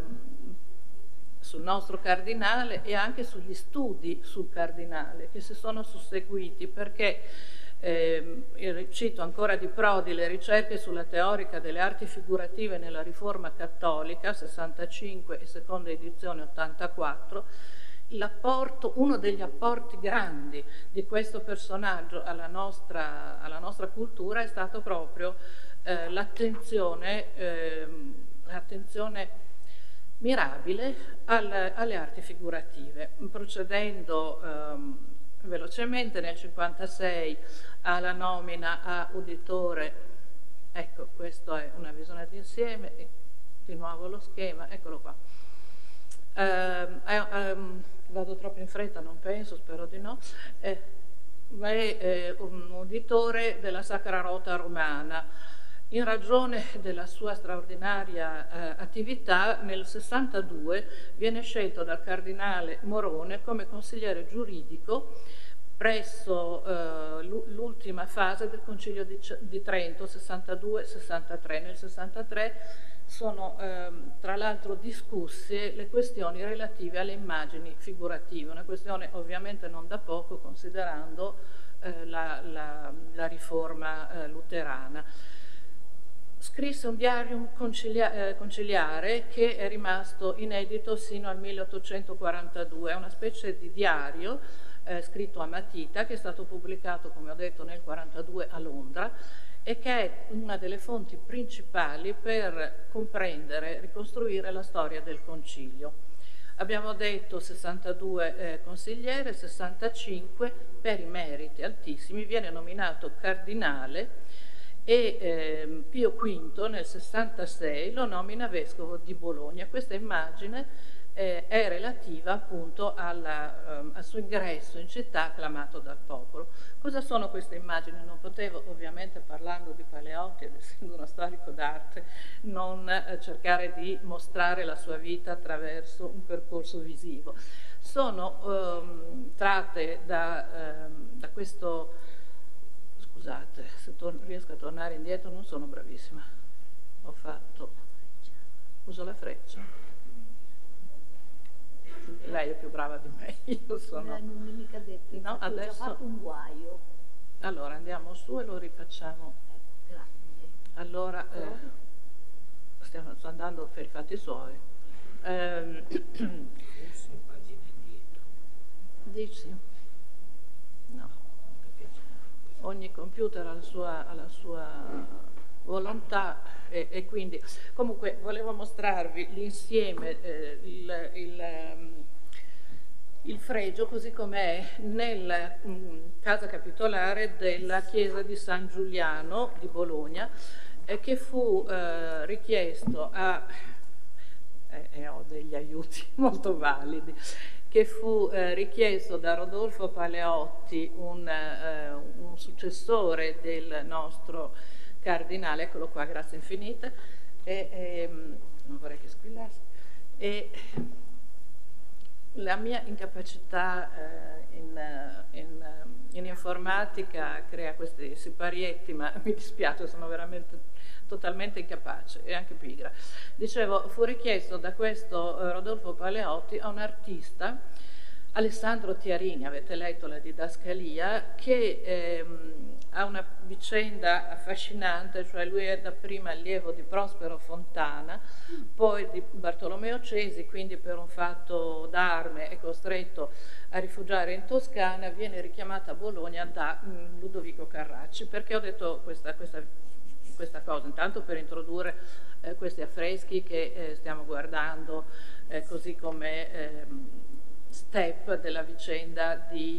nostro cardinale e anche sugli studi sul cardinale che si sono susseguiti, perché cito ancora di Prodi, le ricerche sulla teorica delle arti figurative nella Riforma Cattolica, 65 e seconda edizione 84, uno degli apporti grandi di questo personaggio alla nostra cultura è stato proprio l'attenzione mirabile alle arti figurative. Procedendo velocemente, nel 56 alla nomina a uditore, ecco, questa è una visione d'insieme, di nuovo lo schema, eccolo qua. Vado troppo in fretta, non penso, spero di no. È un uditore della Sacra Rota Romana. In ragione della sua straordinaria attività, nel 62 viene scelto dal cardinale Morone come consigliere giuridico presso l'ultima fase del Concilio di Trento, 62-63. Nel 63 sono tra l'altro discusse le questioni relative alle immagini figurative, una questione ovviamente non da poco considerando la riforma luterana. Scrisse un diarium conciliare che è rimasto inedito sino al 1842, è una specie di diario scritto a matita che è stato pubblicato, come ho detto, nel 1942 a Londra e che è una delle fonti principali per comprendere, ricostruire la storia del concilio. Abbiamo detto 62 consigliere, 65 per i meriti altissimi, viene nominato cardinale e Pio V nel 66 lo nomina vescovo di Bologna. Questa immagine è relativa appunto al suo ingresso in città acclamato dal popolo. Cosa sono queste immagini? Non potevo, ovviamente, parlando di Paleotti ed essendo uno storico d'arte, non cercare di mostrare la sua vita attraverso un percorso visivo. Sono tratte da questo... Scusate, se riesco a tornare indietro non sono bravissima. Uso la freccia. Lei è più brava di me, io sono... Non mi è mica detto, no, adesso... ho fatto un guaio. Allora andiamo su e lo rifacciamo. Grazie. Allora, sto andando per i fatti suoi. Dici? No. Ogni computer ha la sua volontà e quindi comunque volevo mostrarvi l'insieme, il fregio così com'è nella casa capitolare della chiesa di San Giuliano di Bologna che fu richiesto ho degli aiuti molto validi, che fu richiesto da Rodolfo Paleotti, un successore del nostro cardinale, eccolo qua, grazie infinite, non vorrei che squillasse, e la mia incapacità in informatica crea questi siparietti, ma mi dispiace, sono veramente totalmente incapace e anche pigra. Dicevo, fu richiesto da questo Rodolfo Paleotti a un artista, Alessandro Tiarini, avete letto la didascalia, che ha una vicenda affascinante, cioè lui è dapprima allievo di Prospero Fontana, poi di Bartolomeo Cesi, quindi per un fatto d'arme è costretto a rifugiare in Toscana, viene richiamata a Bologna da Ludovico Carracci. Perché ho detto questa cosa? Intanto per introdurre questi affreschi che stiamo guardando, così come step della vicenda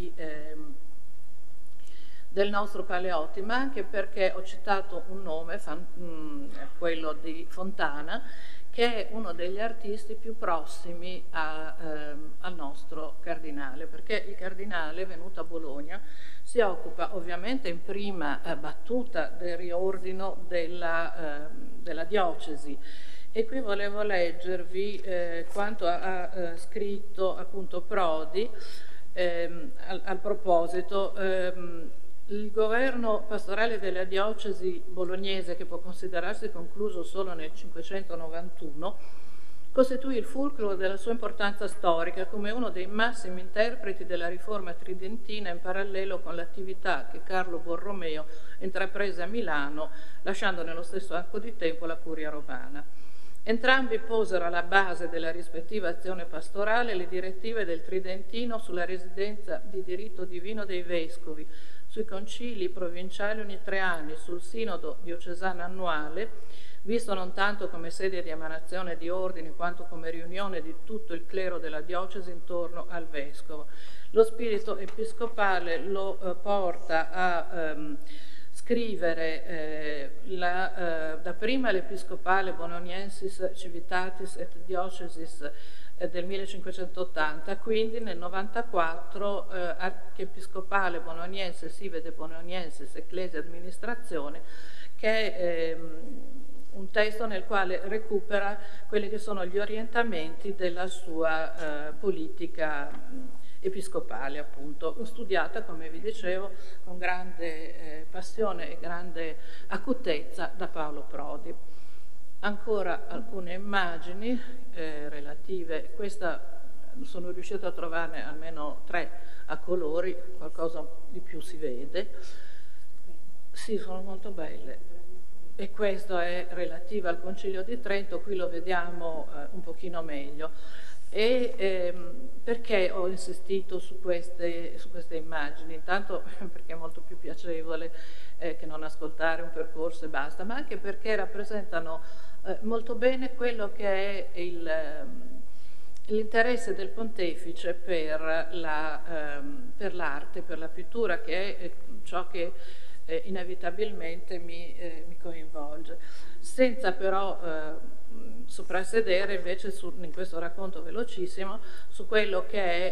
del nostro Paleotti, ma anche perché ho citato un nome, quello di Fontana, che è uno degli artisti più prossimi al nostro cardinale, perché il cardinale, venuto a Bologna, si occupa ovviamente in prima battuta del riordino della diocesi. E qui volevo leggervi quanto ha scritto appunto Prodi al proposito. Il governo pastorale della diocesi bolognese, che può considerarsi concluso solo nel 591, costituì il fulcro della sua importanza storica come uno dei massimi interpreti della riforma tridentina, in parallelo con l'attività che Carlo Borromeo intraprese a Milano, lasciando nello stesso arco di tempo la curia romana. Entrambi posero alla base della rispettiva azione pastorale le direttive del Tridentino sulla residenza di diritto divino dei vescovi, sui concili provinciali ogni 3 anni, sul sinodo diocesano annuale, visto non tanto come sede di emanazione di ordini quanto come riunione di tutto il clero della diocesi intorno al vescovo. Lo spirito episcopale lo porta a scrivere dapprima l'Episcopale Bononiensis Civitatis et Diocesis del 1580, quindi nel 94 Archiepiscopale Bononiense Sive de Bononiensis Ecclesia Administrazione, che è un testo nel quale recupera quelli che sono gli orientamenti della sua politica episcopale, appunto, studiata, come vi dicevo, con grande passione e grande acutezza da Paolo Prodi. Ancora alcune immagini relative, questa sono riuscita a trovarne almeno 3 a colori, qualcosa di più si vede. Sì, sono molto belle. E questo è relativo al Concilio di Trento, qui lo vediamo un pochino meglio. E perché ho insistito su queste immagini? Intanto perché è molto più piacevole che non ascoltare un percorso e basta, ma anche perché rappresentano molto bene quello che è l'interesse del pontefice per l'arte, per la pittura, che è ciò che inevitabilmente mi coinvolge, senza però soprassedere invece in questo racconto velocissimo su quello che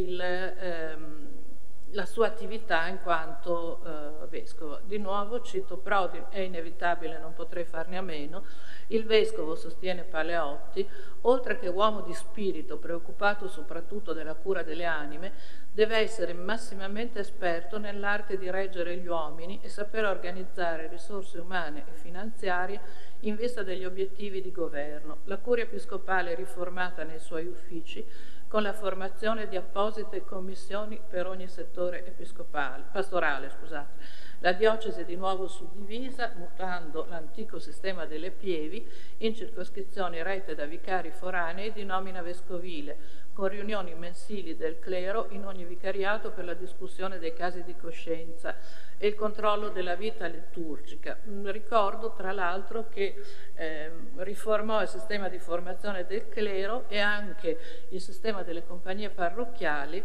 è la sua attività in quanto vescovo. Di nuovo cito Prodi, è inevitabile, non potrei farne a meno. Il vescovo, sostiene Paleotti, oltre che uomo di spirito preoccupato soprattutto della cura delle anime, deve essere massimamente esperto nell'arte di reggere gli uomini e saper organizzare risorse umane e finanziarie in vista degli obiettivi di governo. La curia episcopale è riformata nei suoi uffici con la formazione di apposite commissioni per ogni settore pastorale. La diocesi è di nuovo suddivisa, mutando l'antico sistema delle pievi in circoscrizioni rette da vicari foranei di nomina vescovile, con riunioni mensili del clero in ogni vicariato per la discussione dei casi di coscienza e il controllo della vita liturgica. Ricordo tra l'altro che riformò il sistema di formazione del clero e anche il sistema delle compagnie parrocchiali,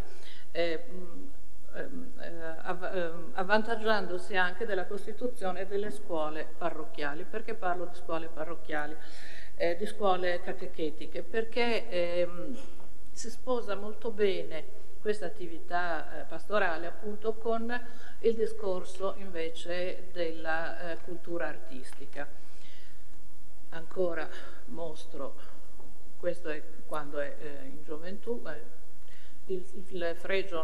avvantaggiandosi anche della costituzione delle scuole parrocchiali. Perché parlo di scuole parrocchiali? Di scuole catechetiche? Perché si sposa molto bene questa attività pastorale appunto con il discorso invece della cultura artistica. Ancora mostro, questo è quando è in gioventù, il fregio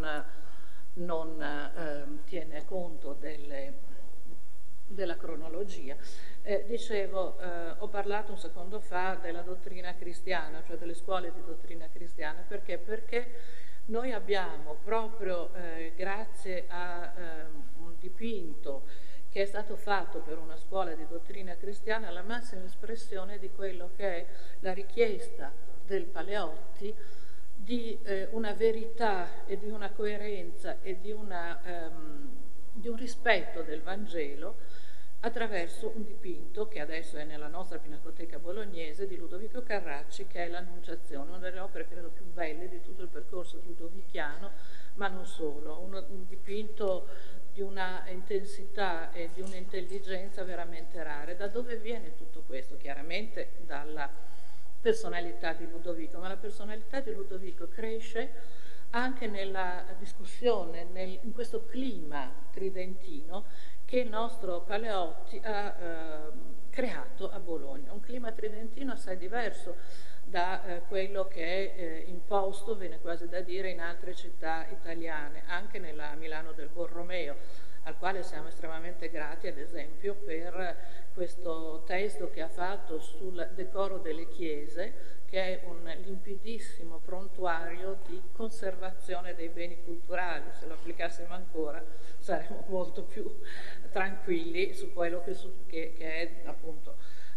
non tiene conto della cronologia. Dicevo, ho parlato un secondo fa della dottrina cristiana, cioè delle scuole di dottrina cristiana. Perché? Perché noi abbiamo proprio grazie a un dipinto che è stato fatto per una scuola di dottrina cristiana la massima espressione di quello che è la richiesta del Paleotti di una verità e di una coerenza e di un rispetto del Vangelo attraverso un dipinto che adesso è nella nostra Pinacoteca Bolognese di Ludovico Carracci, che è l'Annunciazione, una delle opere credo più belle di tutto il percorso ludovichiano, ma non solo, un dipinto di una intensità e di un'intelligenza veramente rare. Da dove viene tutto questo? Chiaramente dalla personalità di Ludovico, ma la personalità di Ludovico cresce anche nella discussione, in questo clima tridentino che il nostro Paleotti ha creato a Bologna, un clima tridentino assai diverso da quello che è imposto, viene quasi da dire, in altre città italiane, anche nella Milano del Borromeo, al quale siamo estremamente grati, ad esempio, per questo testo che ha fatto sul decoro delle chiese, che è un limpidissimo prontuario di conservazione dei beni culturali. Se lo applicassimo ancora saremmo molto più tranquilli su quello che è appunto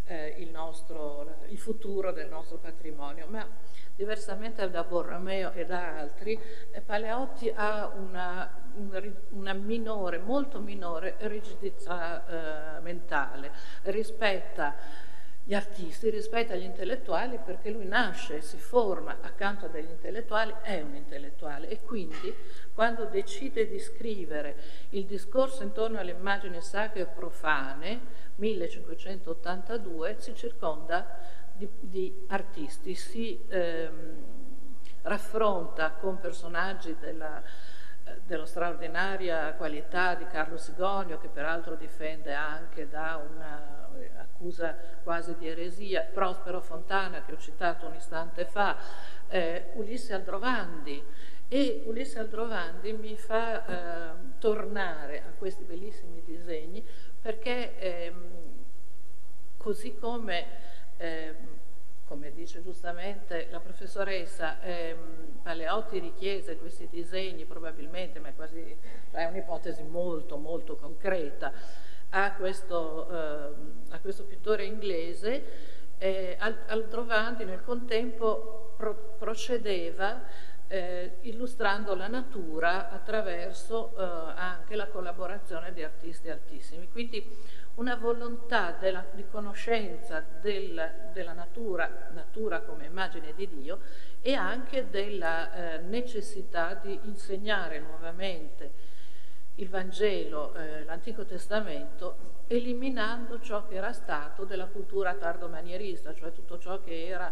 il futuro del nostro patrimonio. Ma diversamente da Borromeo e da altri, Paleotti ha una minore, molto minore rigidità mentale, rispetta gli artisti, rispetta gli intellettuali, perché lui nasce, si forma accanto a degli intellettuali, è un intellettuale, e quindi quando decide di scrivere il discorso intorno alle immagini sacre e profane, 1582, si circonda di artisti, si raffronta con personaggi dello straordinaria qualità di Carlo Sigonio, che peraltro difende anche da un'accusa quasi di eresia, Prospero Fontana, che ho citato un istante fa, Ulisse Aldrovandi. E Ulisse Aldrovandi mi fa tornare a questi bellissimi disegni, perché così come dice giustamente la professoressa, Paleotti richiese questi disegni probabilmente, ma è un'ipotesi molto molto concreta, a questo pittore inglese. Aldrovandi nel contempo procedeva illustrando la natura attraverso anche la collaborazione di artisti altissimi. Quindi una volontà di conoscenza della natura come immagine di Dio, e anche della necessità di insegnare nuovamente il Vangelo, l'Antico Testamento, eliminando ciò che era stato della cultura tardomanierista, cioè tutto ciò che era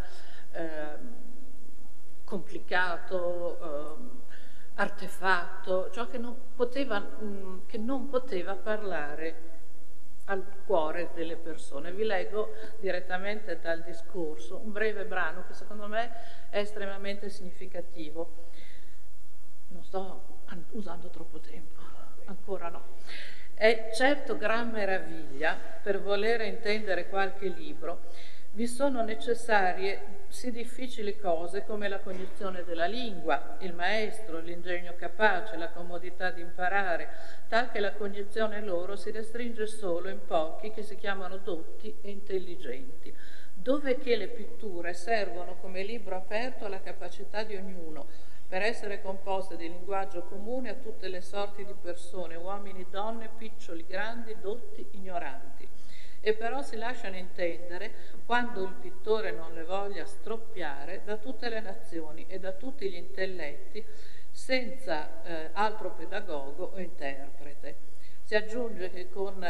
complicato, artefatto, ciò che non poteva parlare al cuore delle persone. Vi leggo direttamente dal discorso un breve brano che secondo me è estremamente significativo. Non sto usando troppo tempo, ancora no. È certo gran meraviglia, per volere intendere qualche libro, vi sono necessarie sì difficili cose come la cognizione della lingua, il maestro, l'ingegno capace, la comodità di imparare, tal che la cognizione loro si restringe solo in pochi che si chiamano dotti e intelligenti, dove che le pitture servono come libro aperto alla capacità di ognuno, per essere composte di linguaggio comune a tutte le sorti di persone, uomini, donne, piccioli, grandi, dotti, ignoranti. E però si lasciano intendere, quando il pittore non le voglia stroppiare, da tutte le nazioni e da tutti gli intelletti, senza altro pedagogo o interprete. Si aggiunge che con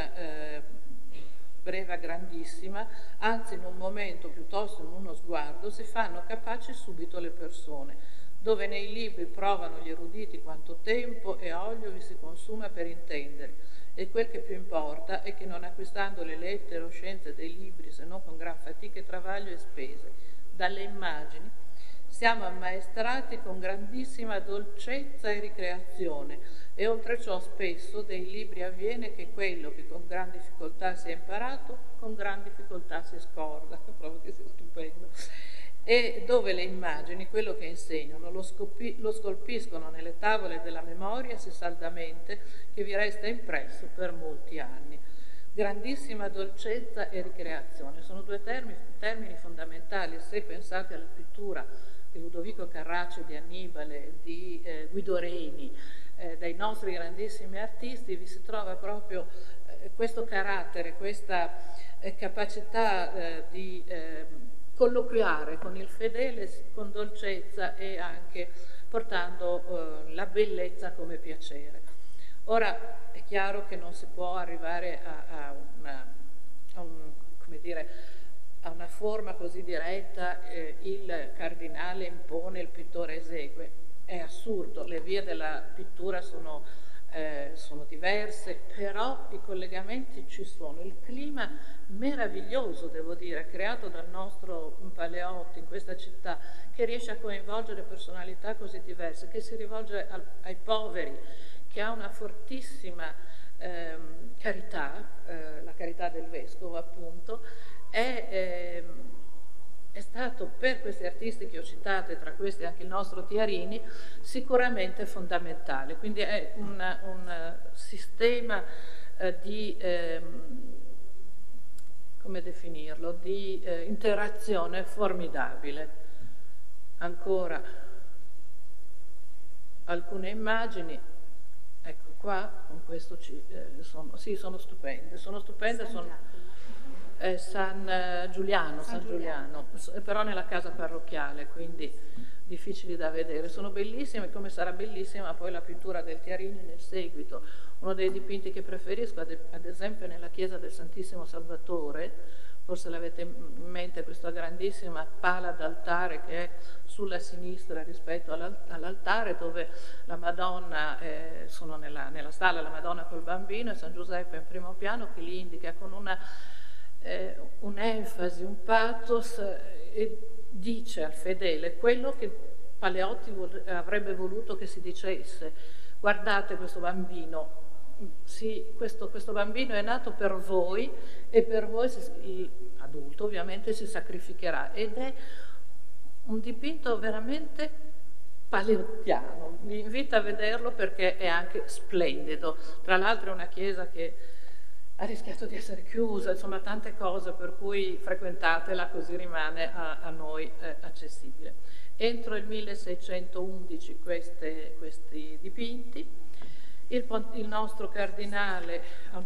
breva grandissima, anzi in un momento piuttosto in uno sguardo, si fanno capaci subito le persone, dove nei libri provano gli eruditi quanto tempo e olio vi si consuma per intendere. E quel che più importa è che, non acquistando le lettere o scienze dei libri, se non con gran fatica, travaglio e spese, dalle immagini, siamo ammaestrati con grandissima dolcezza e ricreazione, e oltre ciò spesso dei libri avviene che quello che con gran difficoltà si è imparato, con gran difficoltà si scorda. Trovo che sia stupendo. E dove le immagini, quello che insegnano, lo scolpiscono nelle tavole della memoria sì saldamente che vi resta impresso per molti anni. Grandissima dolcezza e ricreazione sono due termini fondamentali. Se pensate alla pittura di Ludovico Carracci, di Annibale, di Guido Reni, dei nostri grandissimi artisti, vi si trova proprio questo carattere, questa capacità di colloquiare con il fedele con dolcezza e anche portando la bellezza come piacere. Ora è chiaro che non si può arrivare a una forma così diretta, il cardinale impone, il pittore esegue. È assurdo, le vie della pittura sono diverse, però i collegamenti ci sono. Il clima meraviglioso, devo dire, creato dal nostro Paleotti in questa città, che riesce a coinvolgere personalità così diverse, che si rivolge ai poveri, che ha una fortissima carità, la carità del vescovo appunto, è stato per questi artisti che ho citato, e tra questi anche il nostro Tiarini, sicuramente fondamentale. Quindi è un sistema di, come definirlo, di interazione formidabile. Ancora alcune immagini, ecco qua, con questo sono stupende, San Giuliano, però nella casa parrocchiale, quindi difficili da vedere. Sono bellissime, come sarà bellissima poi la pittura del Tiarini nel seguito. Uno dei dipinti che preferisco, ad esempio, nella chiesa del Santissimo Salvatore, forse l'avete in mente, questa grandissima pala d'altare che è sulla sinistra rispetto all'altare, dove la Madonna, sono nella sala la Madonna col bambino e San Giuseppe in primo piano, che li indica con un'enfasi, un pathos, e dice al fedele quello che Paleotti avrebbe voluto che si dicesse: guardate questo bambino, questo bambino è nato per voi e per voi l'adulto ovviamente si sacrificherà. Ed è un dipinto veramente paleottiano, vi invito a vederlo perché è anche splendido. Tra l'altro è una chiesa che ha rischiato di essere chiusa, insomma tante cose, per cui frequentatela, così rimane a noi accessibile. Entro il 1611 questi dipinti, il nostro cardinale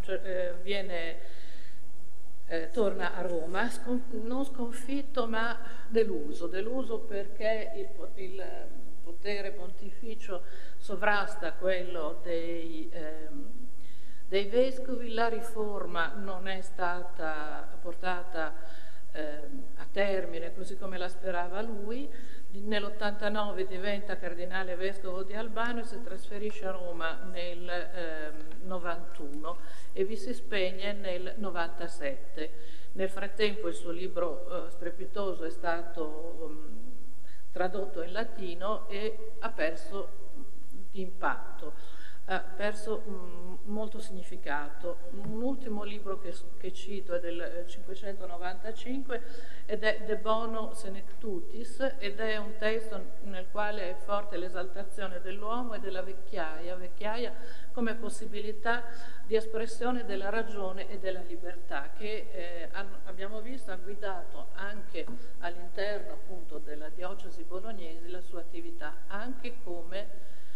torna a Roma, non sconfitto ma deluso perché il potere pontificio sovrasta quello dei vescovi. La riforma non è stata portata a termine così come la sperava lui. Nell'89 diventa cardinale vescovo di Albano e si trasferisce a Roma nel 91 e vi si spegne nel 97. Nel frattempo il suo libro strepitoso è stato tradotto in latino e ha perso impatto, ha perso molto significato. Un ultimo libro che cito è del 595 ed è De Bono Senectutis, ed è un testo nel quale è forte l'esaltazione dell'uomo e della vecchiaia come possibilità di espressione della ragione e della libertà, che abbiamo visto ha guidato anche all'interno appunto della diocesi bolognese la sua attività, anche come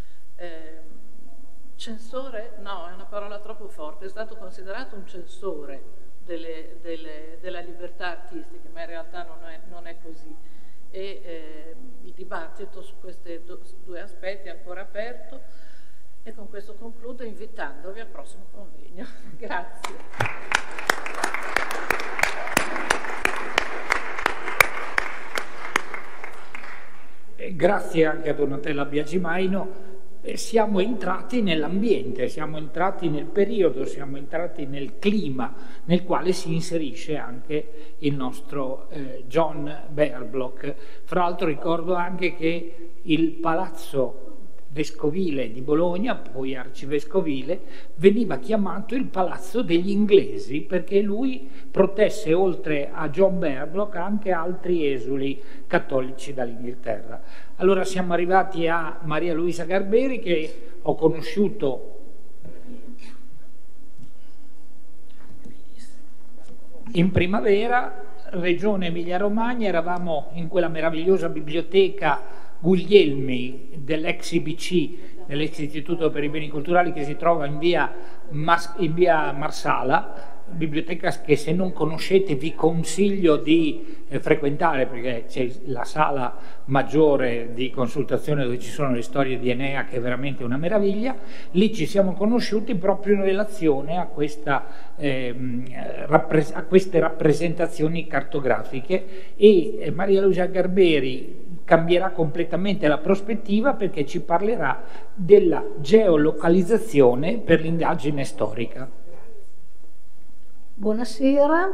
censore, no, è una parola troppo forte, è stato considerato un censore della libertà artistica, ma in realtà non è così. E il dibattito su questi due aspetti è ancora aperto, e con questo concludo invitandovi al prossimo convegno. Grazie. Grazie anche a Donatella Biagimaino. Siamo entrati nell'ambiente, siamo entrati nel periodo, siamo entrati nel clima nel quale si inserisce anche il nostro John Beyerblock. Fra l'altro ricordo anche che il palazzo vescovile di Bologna, poi arcivescovile, veniva chiamato il palazzo degli inglesi, perché lui protesse, oltre a John Beyerblock, anche altri esuli cattolici dall'Inghilterra. Allora siamo arrivati a Maria Luisa Garberi, che ho conosciuto in primavera, Regione Emilia-Romagna. Eravamo in quella meravigliosa biblioteca Guglielmi dell'ex IBC dell'ex Istituto per i Beni Culturali, che si trova in via Marsala, biblioteca che se non conoscete vi consiglio di frequentare, perché c'è la sala maggiore di consultazione dove ci sono le storie di Enea, che è veramente una meraviglia. Lì ci siamo conosciuti proprio in relazione a queste rappresentazioni cartografiche, e Maria Luisa Garberi cambierà completamente la prospettiva, perché ci parlerà della geolocalizzazione per l'indagine storica. Buonasera,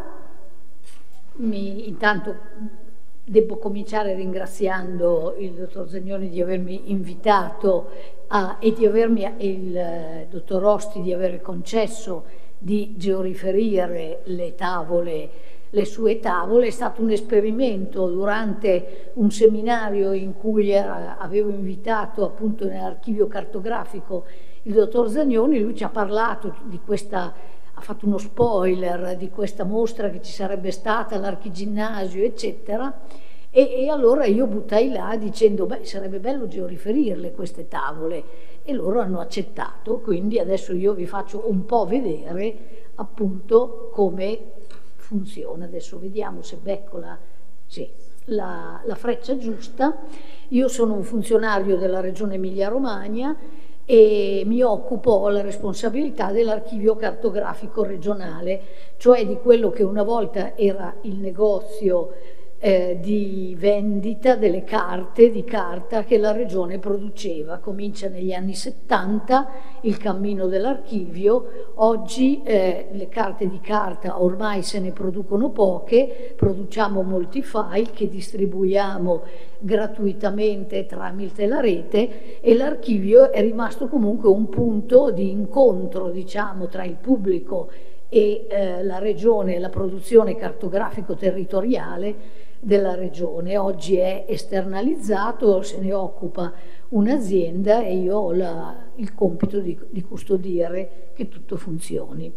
intanto devo cominciare ringraziando il dottor Zagnoni di avermi invitato e di avermi, il dottor Rosti di aver concesso di georiferire le sue tavole. È stato un esperimento durante un seminario in cui avevo invitato appunto nell'archivio cartografico il dottor Zagnoni. Lui ci ha parlato di questa, ha fatto uno spoiler di questa mostra che ci sarebbe stata all'Archiginnasio, eccetera, e allora io buttai là dicendo, beh, sarebbe bello georiferirle queste tavole, e loro hanno accettato. Quindi adesso io vi faccio un po' vedere appunto come funziona. Adesso vediamo se becco la freccia giusta. Io sono un funzionario della Regione Emilia-Romagna e mi occupo, ho la responsabilità dell'archivio cartografico regionale, cioè di quello che una volta era il negozio di vendita delle carte di carta che la regione produceva. Comincia negli anni 70 il cammino dell'archivio. Oggi le carte di carta ormai se ne producono poche, produciamo molti file che distribuiamo gratuitamente tramite la rete, e l'archivio è rimasto comunque un punto di incontro, diciamo, tra il pubblico e la regione e la produzione cartografico-territoriale della regione. Oggi è esternalizzato, se ne occupa un'azienda e io ho il compito di custodire che tutto funzioni.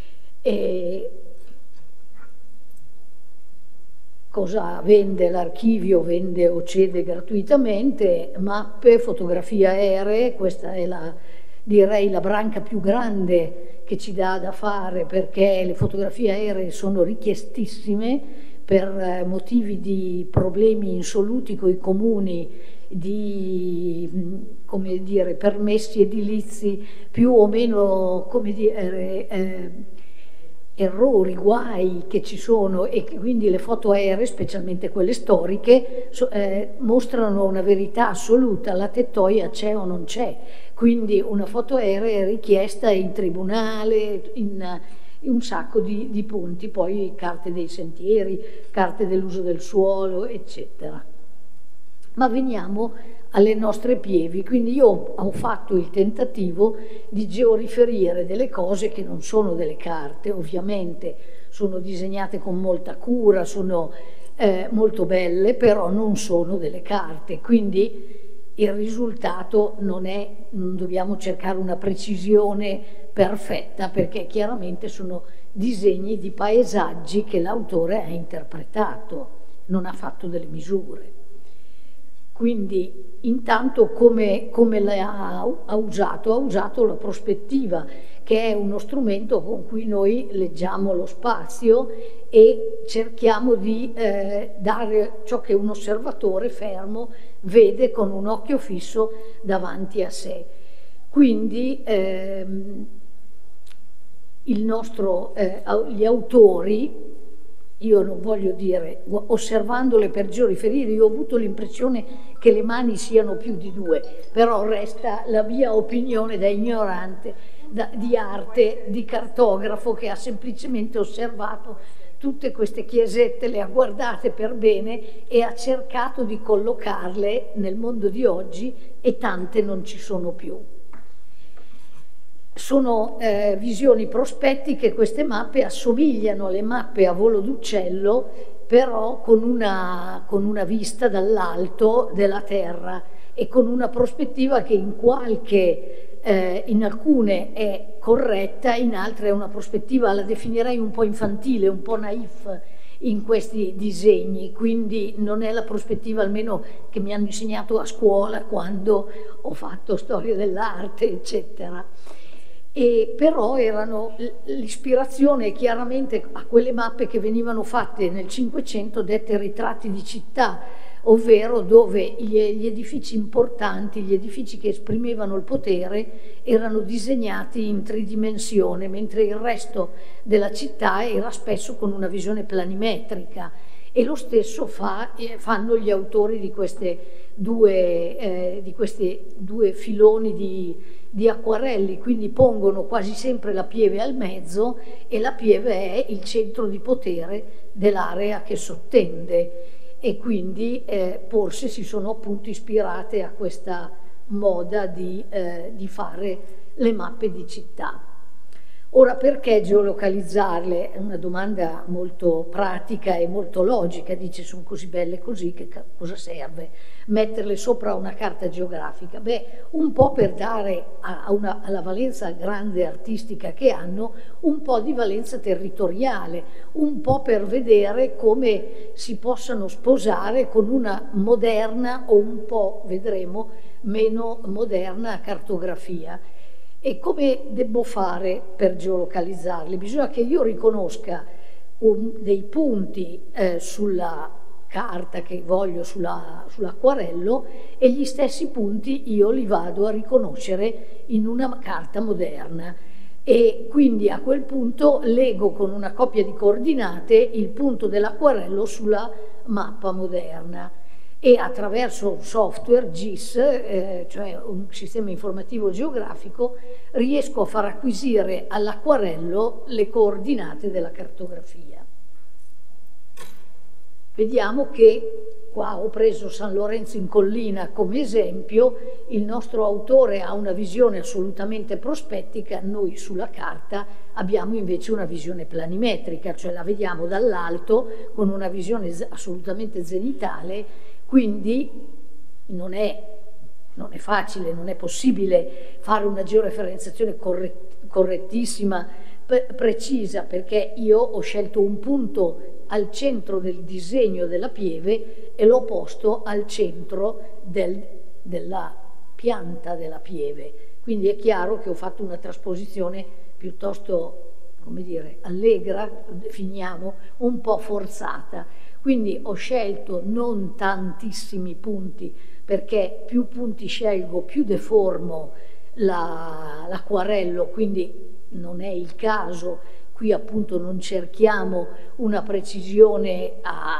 Cosa vende l'archivio? Vende o cede gratuitamente mappe, fotografie aeree. Questa è direi la branca più grande che ci dà da fare, perché le fotografie aeree sono richiestissime per motivi di problemi insoluti coi comuni, di, come dire, permessi edilizi più o meno, come dire, errori, guai che ci sono, e che quindi le foto aeree, specialmente quelle storiche, mostrano una verità assoluta: la tettoia c'è o non c'è. Quindi una foto aerea è richiesta in tribunale, in un sacco di punti, poi carte dei sentieri, carte dell'uso del suolo, eccetera. Ma veniamo alle nostre pievi. Quindi io ho fatto il tentativo di georiferire delle cose che non sono delle carte, ovviamente sono disegnate con molta cura, sono molto belle, però non sono delle carte. Quindi il risultato non dobbiamo cercare una precisione perfetta, perché chiaramente sono disegni di paesaggi che l'autore ha interpretato, non ha fatto delle misure. Quindi intanto come ha usato la prospettiva, che è uno strumento con cui noi leggiamo lo spazio e cerchiamo di dare ciò che un osservatore fermo vede con un occhio fisso davanti a sé. Quindi gli autori, io non voglio dire, osservandole per georiferire, io ho avuto l'impressione che le mani siano più di due, però resta la mia opinione da ignorante di arte, di cartografo che ha semplicemente osservato tutte queste chiesette, le ha guardate per bene e ha cercato di collocarle nel mondo di oggi, e tante non ci sono più. Sono visioni prospettiche. Queste mappe assomigliano alle mappe a volo d'uccello, però con una vista dall'alto della Terra e con una prospettiva che in alcune è corretta, in altre è una prospettiva, la definirei un po' infantile, un po' naif, in questi disegni, quindi non è la prospettiva almeno che mi hanno insegnato a scuola quando ho fatto storia dell'arte, eccetera. E però l'ispirazione chiaramente a quelle mappe che venivano fatte nel Cinquecento, dette ritratti di città, ovvero dove gli edifici importanti, gli edifici che esprimevano il potere, erano disegnati in tridimensione, mentre il resto della città era spesso con una visione planimetrica. E lo stesso fanno gli autori di questi due filoni di acquarelli, quindi pongono quasi sempre la pieve al mezzo, e la pieve è il centro di potere dell'area che sottende, e quindi forse si sono appunto ispirate a questa moda di fare le mappe di città. Ora, perché geolocalizzarle? È una domanda molto pratica e molto logica. Dice, sono così belle così, che cosa serve metterle sopra una carta geografica? Beh, un po' per dare alla valenza grande artistica che hanno un po' di valenza territoriale, un po' per vedere come si possano sposare con una moderna o un po', vedremo, meno moderna cartografia. E come devo fare per geolocalizzarli? Bisogna che io riconosca dei punti sulla carta che voglio, sull'acquarello, e gli stessi punti io li vado a riconoscere in una carta moderna. E quindi a quel punto leggo con una coppia di coordinate il punto dell'acquarello sulla mappa moderna. E attraverso un software GIS, cioè un sistema informativo geografico, riesco a far acquisire all'acquarello le coordinate della cartografia. Vediamo che qua ho preso San Lorenzo in Collina come esempio. Il nostro autore ha una visione assolutamente prospettica, noi sulla carta abbiamo invece una visione planimetrica, cioè la vediamo dall'alto con una visione assolutamente zenitale. Quindi non è facile, non è possibile fare una georeferenziazione correttissima, precisa, perché io ho scelto un punto al centro del disegno della pieve e l'ho posto al centro della pianta della pieve. Quindi è chiaro che ho fatto una trasposizione piuttosto, come dire, allegra, definiamo, un po' forzata. Quindi ho scelto non tantissimi punti, perché più punti scelgo più deformo l'acquarello, quindi non è il caso. Qui appunto non cerchiamo una precisione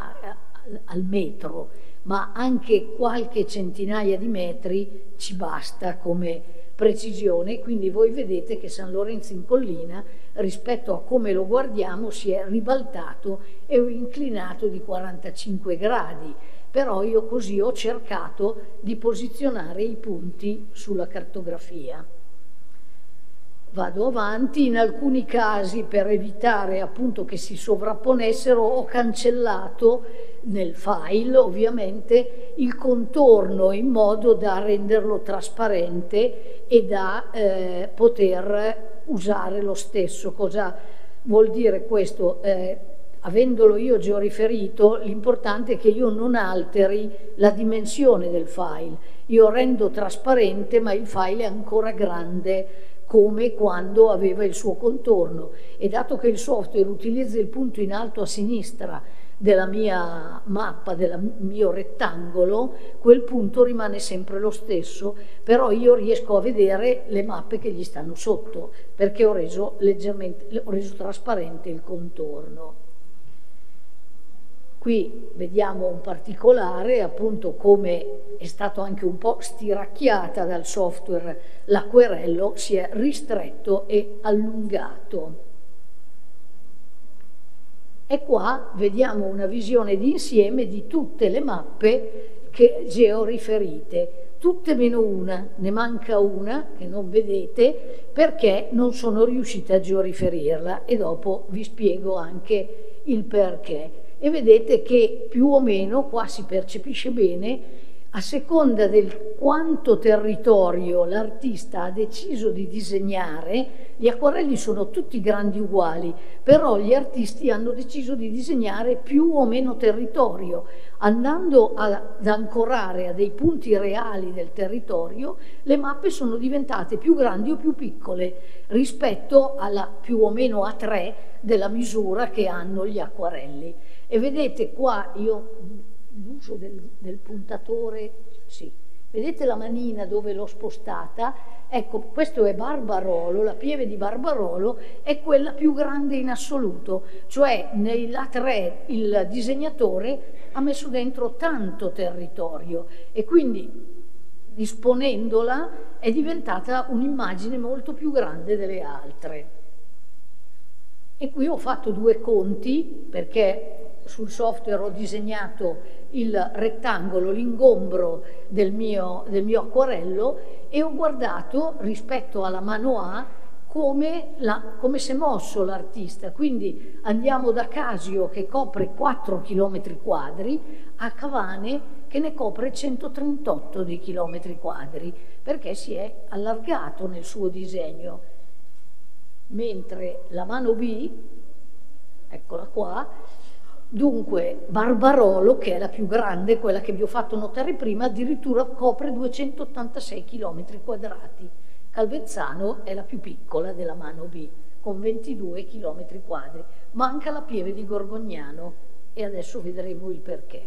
al metro, ma anche qualche centinaia di metri ci basta come precisione. Quindi voi vedete che San Lorenzo in Collina, rispetto a come lo guardiamo, si è ribaltato e inclinato di 45 gradi, però io così ho cercato di posizionare i punti sulla cartografia. Vado avanti. In alcuni casi, per evitare appunto che si sovrapponessero, ho cancellato nel file ovviamente il contorno in modo da renderlo trasparente e da poter usare lo stesso. Cosa vuol dire questo? Avendolo io georiferito, l'importante è che io non alteri la dimensione del file. Io rendo trasparente, ma il file è ancora grande come quando aveva il suo contorno, e dato che il software utilizza il punto in alto a sinistra della mia mappa, del mio rettangolo, quel punto rimane sempre lo stesso, però io riesco a vedere le mappe che gli stanno sotto, perché ho reso trasparente il contorno. Qui vediamo un particolare, appunto, come è stato anche un po' stiracchiata dal software l'acquerello, si è ristretto e allungato. E qua vediamo una visione d'insieme di tutte le mappe che georiferite, tutte meno una, ne manca una che non vedete perché non sono riuscita a georiferirla, e dopo vi spiego anche il perché. E vedete che più o meno qua si percepisce bene a seconda del quanto territorio l'artista ha deciso di disegnare, gli acquarelli sono tutti grandi uguali, però gli artisti hanno deciso di disegnare più o meno territorio, andando ad ancorare a dei punti reali del territorio. Le mappe sono diventate più grandi o più piccole rispetto alla più o meno A3 della misura che hanno gli acquarelli. E vedete qua, l'uso del puntatore, sì, vedete la manina dove l'ho spostata? Ecco, questo è Barbarolo, la pieve di Barbarolo è quella più grande in assoluto, cioè nell'A3 il disegnatore ha messo dentro tanto territorio e quindi disponendola è diventata un'immagine molto più grande delle altre. E qui ho fatto due conti perché sul software ho disegnato il rettangolo, l'ingombro del mio acquarello e ho guardato rispetto alla mano A come si è mosso l'artista. Quindi andiamo da Casio che copre 4 km quadri a Cavane che ne copre 138 di chilometri quadri perché si è allargato nel suo disegno. Mentre la mano B, eccola qua, dunque Barbarolo, che è la più grande, quella che vi ho fatto notare prima, addirittura copre 286 km quadrati. Calvezzano è la più piccola della mano B, con 22 km quadri. Manca la pieve di Gorgognano e adesso vedremo il perché.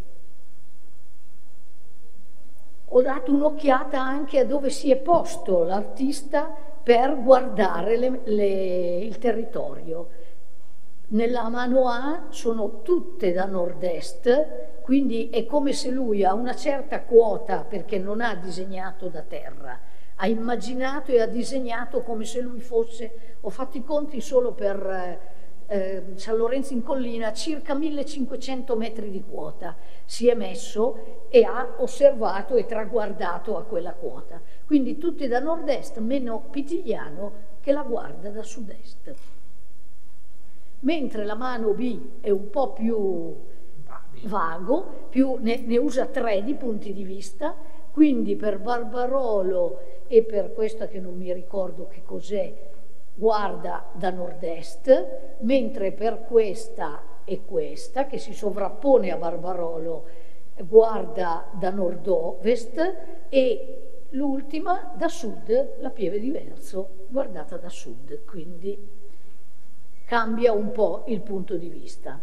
Ho dato un'occhiata anche a dove si è posto l'artista per guardare il territorio. Nella mano A sono tutte da nord-est, quindi è come se lui ha una certa quota perché non ha disegnato da terra, ha immaginato e ha disegnato come se lui fosse, ho fatto i conti solo per San Lorenzo in Collina, circa 1500 metri di quota, si è messo e ha osservato e traguardato a quella quota, quindi tutti da nord-est, meno Pitigliano che la guarda da sud-est. Mentre la mano B è un po' più vago, ne usa 3 di punti di vista, quindi per Barbarolo e per questa che non mi ricordo che cos'è, guarda da nord-est, mentre per questa e questa, che si sovrappone a Barbarolo, guarda da nord-ovest, e l'ultima da sud, la pieve di Verso, guardata da sud, quindi cambia un po' il punto di vista.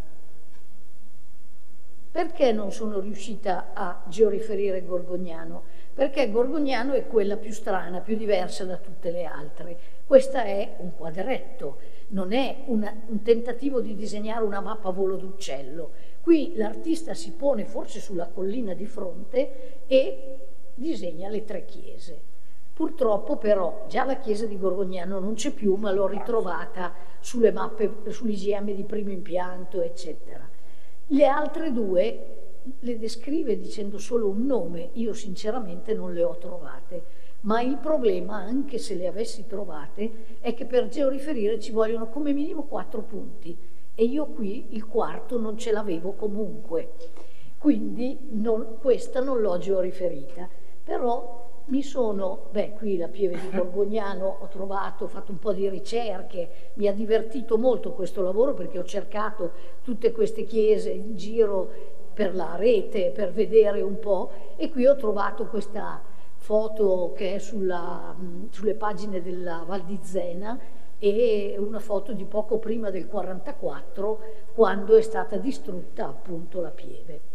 Perché non sono riuscita a georiferire Gorgognano? Perché Gorgognano è quella più strana, più diversa da tutte le altre. Questa è un quadretto, non è un tentativo di disegnare una mappa a volo d'uccello. Qui l'artista si pone forse sulla collina di fronte e disegna le 3 chiese. Purtroppo però già la chiesa di Gorgognano non c'è più, ma l'ho ritrovata sulle mappe, sull'IGM di primo impianto, eccetera. Le altre 2 le descrive dicendo solo un nome, io sinceramente non le ho trovate, ma il problema, anche se le avessi trovate, è che per georiferire ci vogliono come minimo 4 punti e io qui il quarto non ce l'avevo comunque, quindi questa non l'ho georiferita, però qui la pieve di Gorgognano ho fatto un po' di ricerche, mi ha divertito molto questo lavoro perché ho cercato tutte queste chiese in giro per la rete per vedere un po' e qui ho trovato questa foto che è sulle pagine della Val di Zena e una foto di poco prima del 44 quando è stata distrutta appunto la pieve.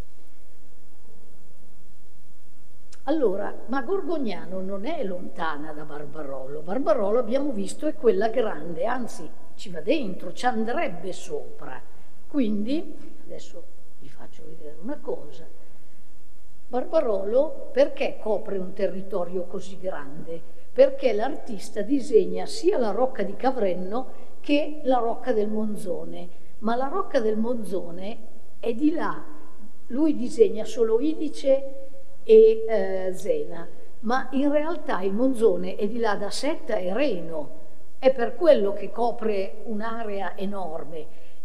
Allora, ma Gorgognano non è lontana da Barbarolo. Barbarolo abbiamo visto è quella grande, anzi ci va dentro, ci andrebbe sopra. Quindi, adesso vi faccio vedere una cosa. Barbarolo perché copre un territorio così grande? Perché l'artista disegna sia la rocca di Cavrenno che la rocca del Monzone, ma la rocca del Monzone è di là. Lui disegna solo Idice e Zena, ma in realtà il Monzone è di là da Setta e Reno, è per quello che copre un'area enorme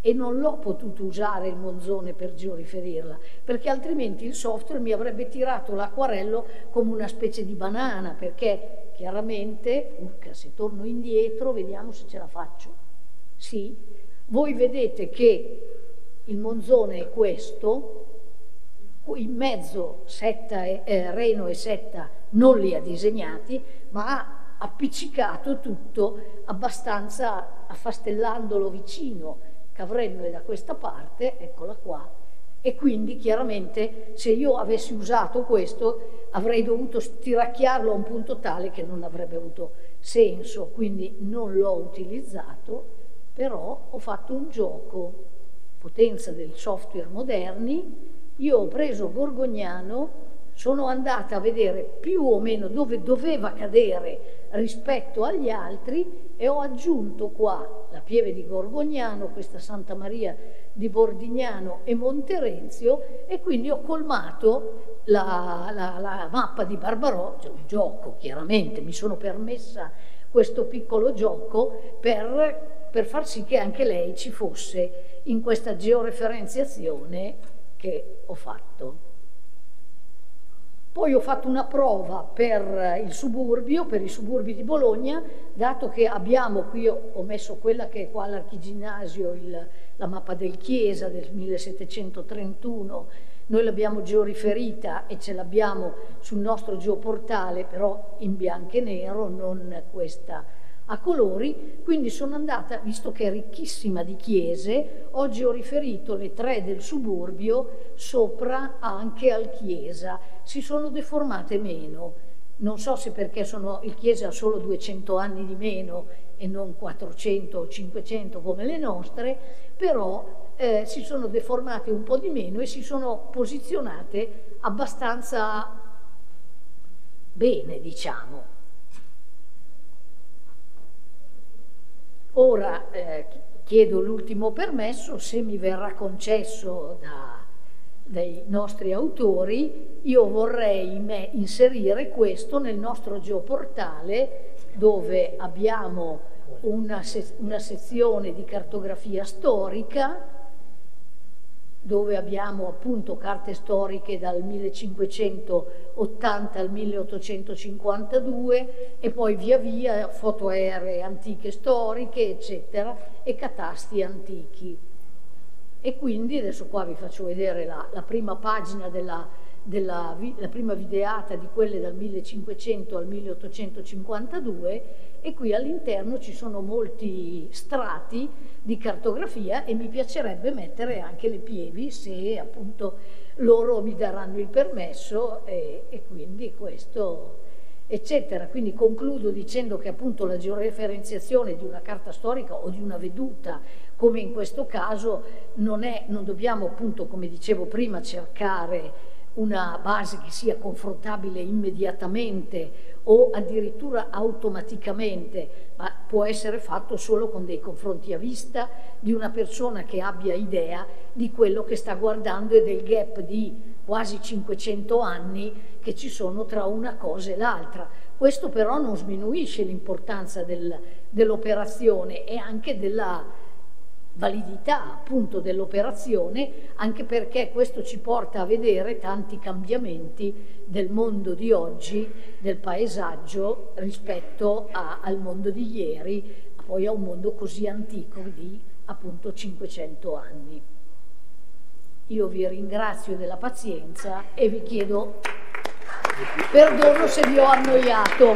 e non l'ho potuto usare il Monzone per georiferirla, perché altrimenti il software mi avrebbe tirato l'acquarello come una specie di banana, perché chiaramente, urca, se torno indietro, vediamo se ce la faccio. Sì, voi vedete che il Monzone è questo, in mezzo Reno e Setta non li ha disegnati, ma ha appiccicato tutto abbastanza affastellandolo vicino. Cavrenno è da questa parte, eccola qua, e quindi chiaramente se io avessi usato questo avrei dovuto stiracchiarlo a un punto tale che non avrebbe avuto senso, quindi non l'ho utilizzato, però ho fatto un gioco, potenza del software moderni. Io ho preso Gorgognano, sono andata a vedere più o meno dove doveva cadere rispetto agli altri e ho aggiunto qua la Pieve di Gorgognano, questa Santa Maria di Bordignano e Monterenzio, e quindi ho colmato la mappa di Barbarò, cioè un gioco chiaramente, mi sono permessa questo piccolo gioco per far sì che anche lei ci fosse in questa georeferenziazione che ho fatto. Poi ho fatto una prova per il suburbio, per i suburbi di Bologna, dato che abbiamo, qui ho messo quella che è qua all'Archiginnasio, la mappa del Chiesa del 1731, noi l'abbiamo georiferita e ce l'abbiamo sul nostro geoportale, però in bianco e nero, non questa a colori, quindi sono andata, visto che è ricchissima di chiese, oggi ho riferito le 3 del suburbio sopra anche al Chiesa, si sono deformate meno, non so se perché il Chiesa ha solo 200 anni di meno e non 400 o 500 come le nostre, però si sono deformate un po' di meno e si sono posizionate abbastanza bene, diciamo. Ora chiedo l'ultimo permesso, se mi verrà concesso dai nostri autori, io vorrei inserire questo nel nostro geoportale, dove abbiamo una sezione di cartografia storica, dove abbiamo appunto carte storiche dal 1580 al 1852 e poi via via foto aeree antiche storiche, eccetera, e catasti antichi. E quindi adesso qua vi faccio vedere la prima pagina la prima videata di quelle dal 1500 al 1852, e qui all'interno ci sono molti strati di cartografia e mi piacerebbe mettere anche le Pievi, se appunto loro mi daranno il permesso, e quindi questo eccetera. Quindi concludo dicendo che appunto la georeferenziazione di una carta storica o di una veduta, come in questo caso, non dobbiamo appunto, come dicevo prima, cercare una base che sia confrontabile immediatamente o addirittura automaticamente, ma può essere fatto solo con dei confronti a vista di una persona che abbia idea di quello che sta guardando e del gap di quasi 500 anni che ci sono tra una cosa e l'altra. Questo però non sminuisce l'importanza dell'operazione e anche della validità appunto dell'operazione, anche perché questo ci porta a vedere tanti cambiamenti del mondo di oggi, del paesaggio, rispetto al mondo di ieri, poi a un mondo così antico di appunto 500 anni. Io vi ringrazio della pazienza e vi chiedo perdono se vi ho annoiato.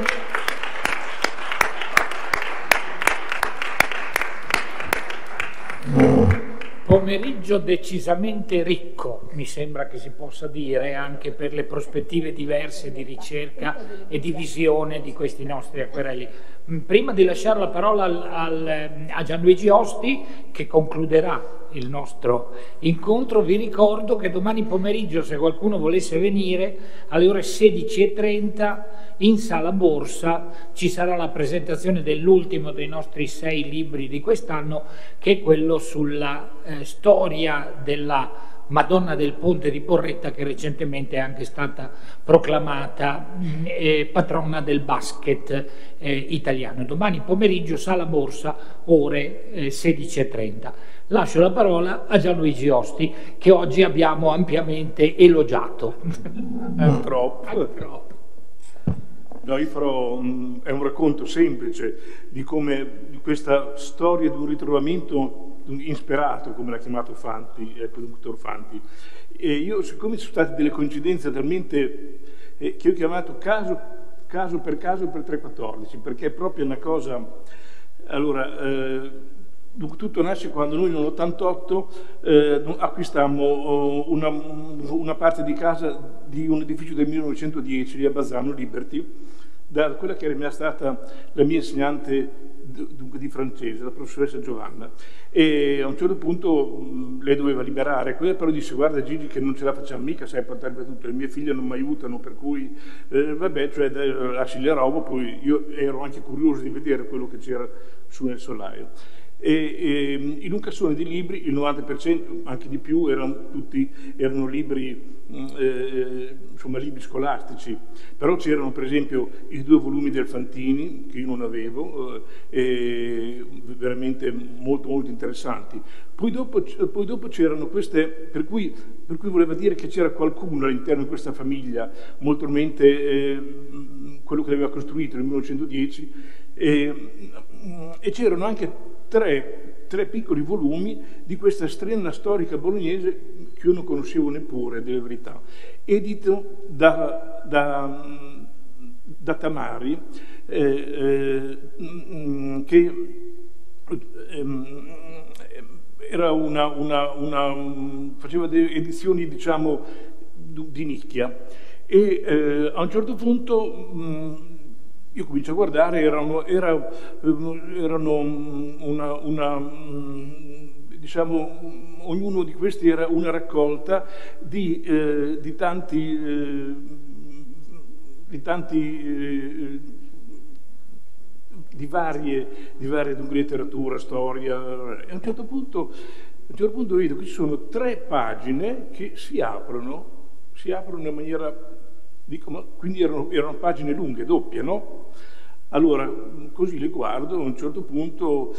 Pomeriggio decisamente ricco, mi sembra che si possa dire, anche per le prospettive diverse di ricerca e di visione di questi nostri acquerelli. Prima di lasciare la parola a Gianluigi Osti, che concluderà il nostro incontro, vi ricordo che domani pomeriggio, se qualcuno volesse venire, alle ore 16:30 in Sala Borsa ci sarà la presentazione dell'ultimo dei nostri 6 libri di quest'anno, che è quello sulla storia della Madonna del Ponte di Porretta, che recentemente è anche stata proclamata patrona del basket italiano. Domani pomeriggio Sala Borsa, ore 16:30. Lascio la parola a Gianluigi Osti, che oggi abbiamo ampiamente elogiato. Troppo. No, io farò è un racconto semplice di questa storia di un ritrovamento insperato, come l'ha chiamato Fanti, ecco, il dottor Fanti. E io, siccome ci sono state delle coincidenze talmente che ho chiamato caso per 314, perché è proprio una cosa. Allora, tutto nasce quando noi nell'88 acquistammo una parte di casa di un edificio del 1910 lì a Bassano Liberty, da quella che era stata la mia insegnante di francese, la professoressa Giovanna, e a un certo punto lei doveva liberare quella, però disse: guarda Gigi, che non ce la facciamo mica, sai portare per tutto, le mie figlie non mi aiutano, per cui vabbè, cioè lasci la roba. Poi io ero anche curioso di vedere quello che c'era su nel solaio. E in un cassone di libri, il 90%, anche di più, erano libri, insomma, libri scolastici, però c'erano per esempio i 2 volumi del Fantini, che io non avevo, veramente molto molto interessanti. Poi dopo c'erano queste, per cui voleva dire che c'era qualcuno all'interno di questa famiglia, molto mente quello che aveva costruito nel 1910, e c'erano anche tre piccoli volumi di questa strenna storica bolognese che io non conoscevo neppure, della verità, edito da Tamari, che era faceva delle edizioni, diciamo, di nicchia, e a un certo punto io comincio a guardare, diciamo, ognuno di questi era una raccolta di varie letteratura, storia, e a un certo punto vedo che ci sono 3 pagine che si aprono in maniera, quindi erano pagine lunghe, doppie, no? Allora, così le guardo, a un certo punto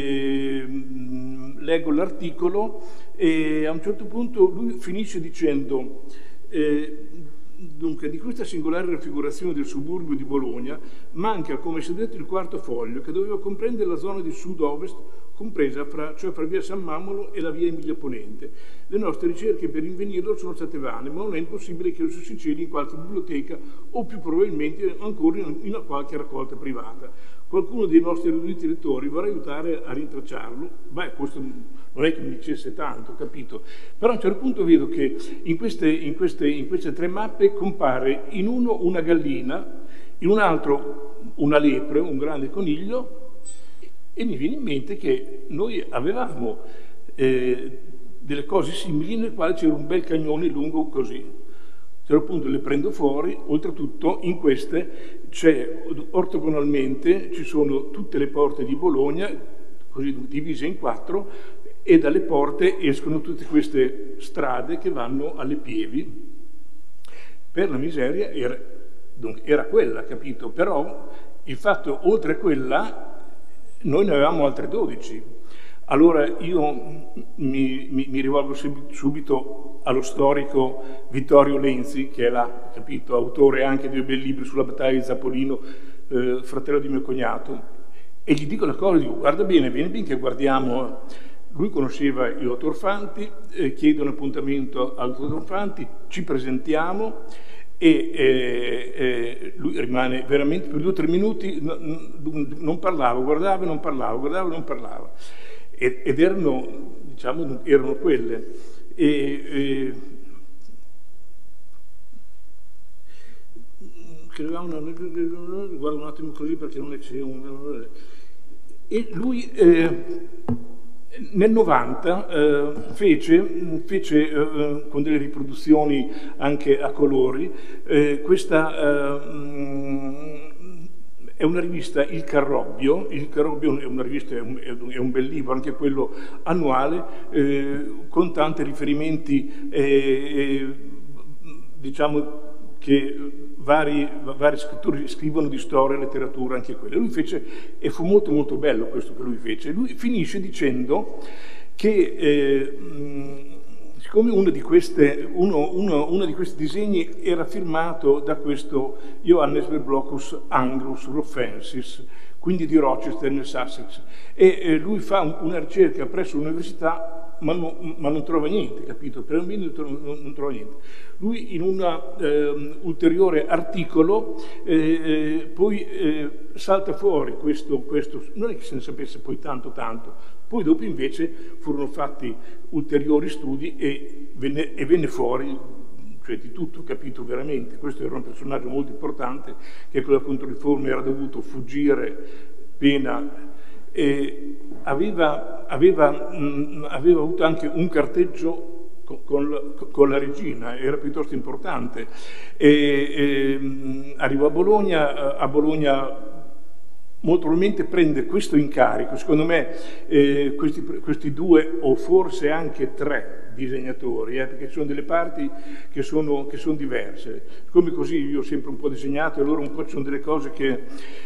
leggo l'articolo, e a un certo punto lui finisce dicendo: dunque, di questa singolare raffigurazione del suburbio di Bologna manca, come si è detto, il 4° foglio, che doveva comprendere la zona di sud-ovest, compresa fra via San Mamolo e la via Emilia Ponente. Le nostre ricerche per invenirlo sono state vane, ma non è impossibile che lo si celi in qualche biblioteca o più probabilmente ancora in qualche raccolta privata. Qualcuno dei nostri eruditi lettori vorrà aiutare a rintracciarlo. Beh, questo non è che mi dicesse tanto, capito? Però a un certo punto vedo che in queste 3 mappe compare in uno una gallina, in un altro una lepre, un grande coniglio, e mi viene in mente che noi avevamo delle cose simili nel quale c'era un bel cagnone lungo così. A un certo punto le prendo fuori, oltretutto in queste c'è ortogonalmente, ci sono tutte le porte di Bologna, così divise in 4, e dalle porte escono tutte queste strade che vanno alle Pievi. Per la miseria era quella, capito? Però il fatto, oltre a quella, noi ne avevamo altre 12. Allora io mi rivolgo subito allo storico Vittorio Lenzi, che è là, capito, autore anche di bei libri sulla battaglia di Zappolino, fratello di mio cognato, e gli dico la cosa, dico: guarda bene, vieni ben che guardiamo. Lui conosceva il dottor Fanti, chiede un appuntamento al dottor Fanti, ci presentiamo, e lui rimane veramente per 2 o 3 minuti, non parlava, guardava e non parlava, guardava e non parlava, ed erano, diciamo, erano quelle. Guardo un attimo così perché non è che e lui nel 90 fece con delle riproduzioni anche a colori, questa è una rivista, Il Carrobbio. Il Carrobbio è una rivista, è un bel libro, anche quello annuale, con tanti riferimenti, diciamo, che vari scrittori scrivono di storia e letteratura, anche quelle. Lui fece, e fu molto molto bello questo che lui fece. Lui finisce dicendo che siccome uno di questi disegni era firmato da questo Johannes Verblocus Anglus Roffensis, quindi di Rochester nel Sussex, e lui fa una ricerca presso l'università, ma non trova niente, capito? Per un minuto non trova niente. Lui in un ulteriore articolo poi salta fuori questo, non è che se ne sapesse poi tanto, poi dopo invece furono fatti ulteriori studi e venne fuori, cioè di tutto, capito veramente. Questo era un personaggio molto importante che con la Controriforma era dovuto fuggire pena, e aveva avuto anche un carteggio con la regina, era piuttosto importante, e arrivò a Bologna molto probabilmente prende questo incarico. Secondo me questi due o forse anche tre disegnatori, perché ci sono delle parti che sono diverse. Come così io ho sempre un po' disegnato e loro un po' ci sono delle cose che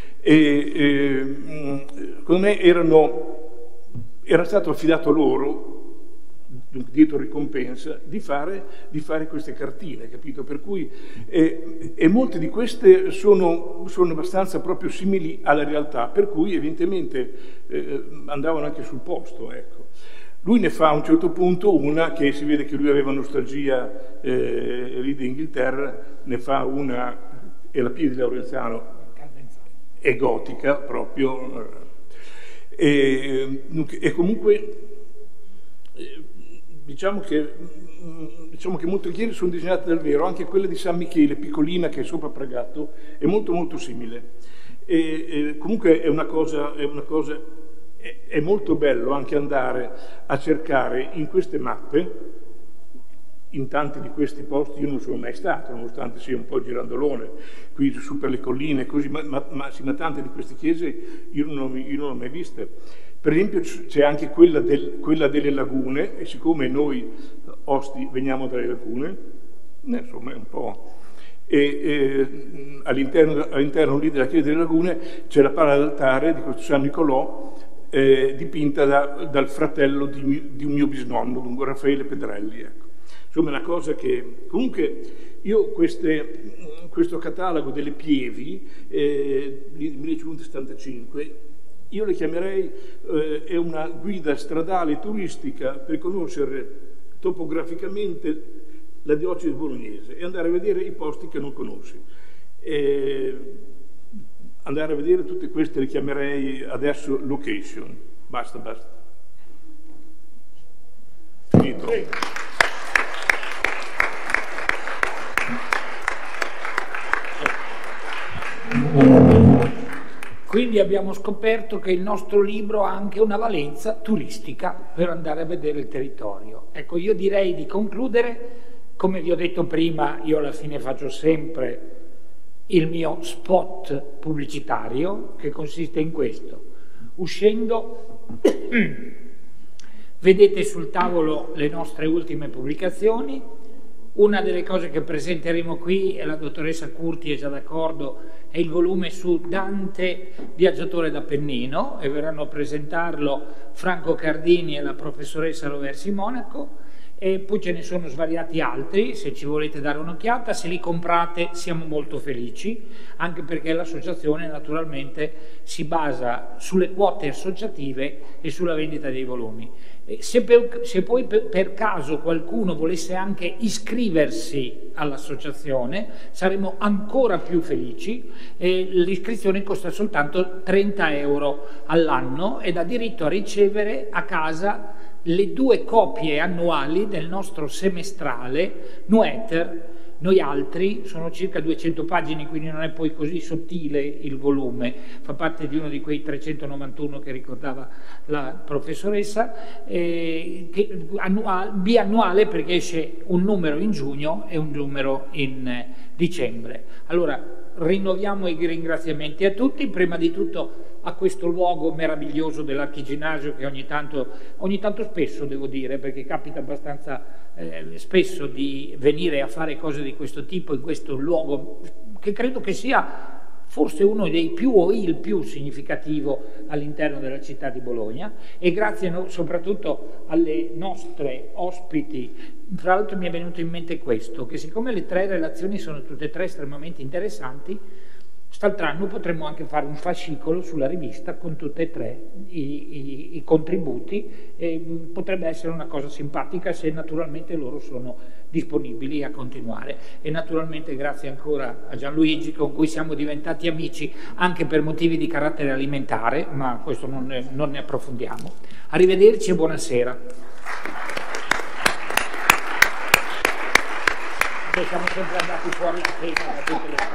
secondo me era stato affidato loro, dietro ricompensa, di fare queste cartine, capito? Per cui e molte di queste sono abbastanza proprio simili alla realtà, per cui evidentemente andavano anche sul posto, ecco. Lui ne fa a un certo punto una che si vede che lui aveva nostalgia lì d'Inghilterra, ne fa una, e la Pieve di Laurenzano è gotica proprio, e comunque diciamo che molte chiese sono disegnate dal vero, anche quella di San Michele, piccolina, che è sopra Pragatto, è molto molto simile. E comunque è molto bello anche andare a cercare in queste mappe, in tanti di questi posti io non sono mai stato, nonostante sia un po' girandolone, qui su per le colline, così, ma tante di queste chiese io non le ho mai viste. Per esempio c'è anche quella delle lagune, e siccome noi Osti veniamo dalle lagune, insomma è un po'... all'interno lì della chiesa delle lagune c'è la pala d'altare di questo San Nicolò, dipinta dal fratello di un mio bisnonno, dunque Raffaele Pedrelli, ecco. Insomma è una cosa che... Comunque io questo catalogo delle Pievi, del 1575, io le chiamerei è una guida stradale turistica per conoscere topograficamente la diocesi bolognese e andare a vedere i posti che non conosci. Andare a vedere tutte queste le chiamerei adesso location. Basta. Finito. Quindi abbiamo scoperto che il nostro libro ha anche una valenza turistica per andare a vedere il territorio. Ecco, io direi di concludere, come vi ho detto prima, io alla fine faccio sempre il mio spot pubblicitario, che consiste in questo. Uscendo, vedete sul tavolo le nostre ultime pubblicazioni. Una delle cose che presenteremo qui, e la dottoressa Curti è già d'accordo, è il volume su Dante, viaggiatore d'Appennino, e verranno a presentarlo Franco Cardini e la professoressa Roversi Monaco, e poi ce ne sono svariati altri, se ci volete dare un'occhiata. Se li comprate siamo molto felici, anche perché l'associazione naturalmente si basa sulle quote associative e sulla vendita dei volumi. Se poi per caso qualcuno volesse anche iscriversi all'associazione, saremo ancora più felici. L'iscrizione costa soltanto 30 euro all'anno ed ha diritto a ricevere a casa le 2 copie annuali del nostro semestrale Noether. Noi altri sono circa 200 pagine, quindi non è poi così sottile il volume, fa parte di uno di quei 391 che ricordava la professoressa, biannuale, perché esce un numero in giugno e un numero in dicembre. Allora rinnoviamo i ringraziamenti a tutti, prima di tutto a questo luogo meraviglioso dell'Archiginnasio, che ogni tanto spesso devo dire, perché capita abbastanza spesso di venire a fare cose di questo tipo in questo luogo che credo che sia forse uno dei più o il più significativo all'interno della città di Bologna, e grazie soprattutto alle nostre ospiti. Tra l'altro mi è venuto in mente questo, che siccome le 3 relazioni sono tutte e 3 estremamente interessanti, quest'altro anno potremmo anche fare un fascicolo sulla rivista con tutti e 3 i contributi, e potrebbe essere una cosa simpatica se naturalmente loro sono disponibili a continuare. E naturalmente grazie ancora a Gianluigi, con cui siamo diventati amici anche per motivi di carattere alimentare, ma questo non ne approfondiamo. Arrivederci e buonasera. Siamo sempre andati fuori a tema da tutte le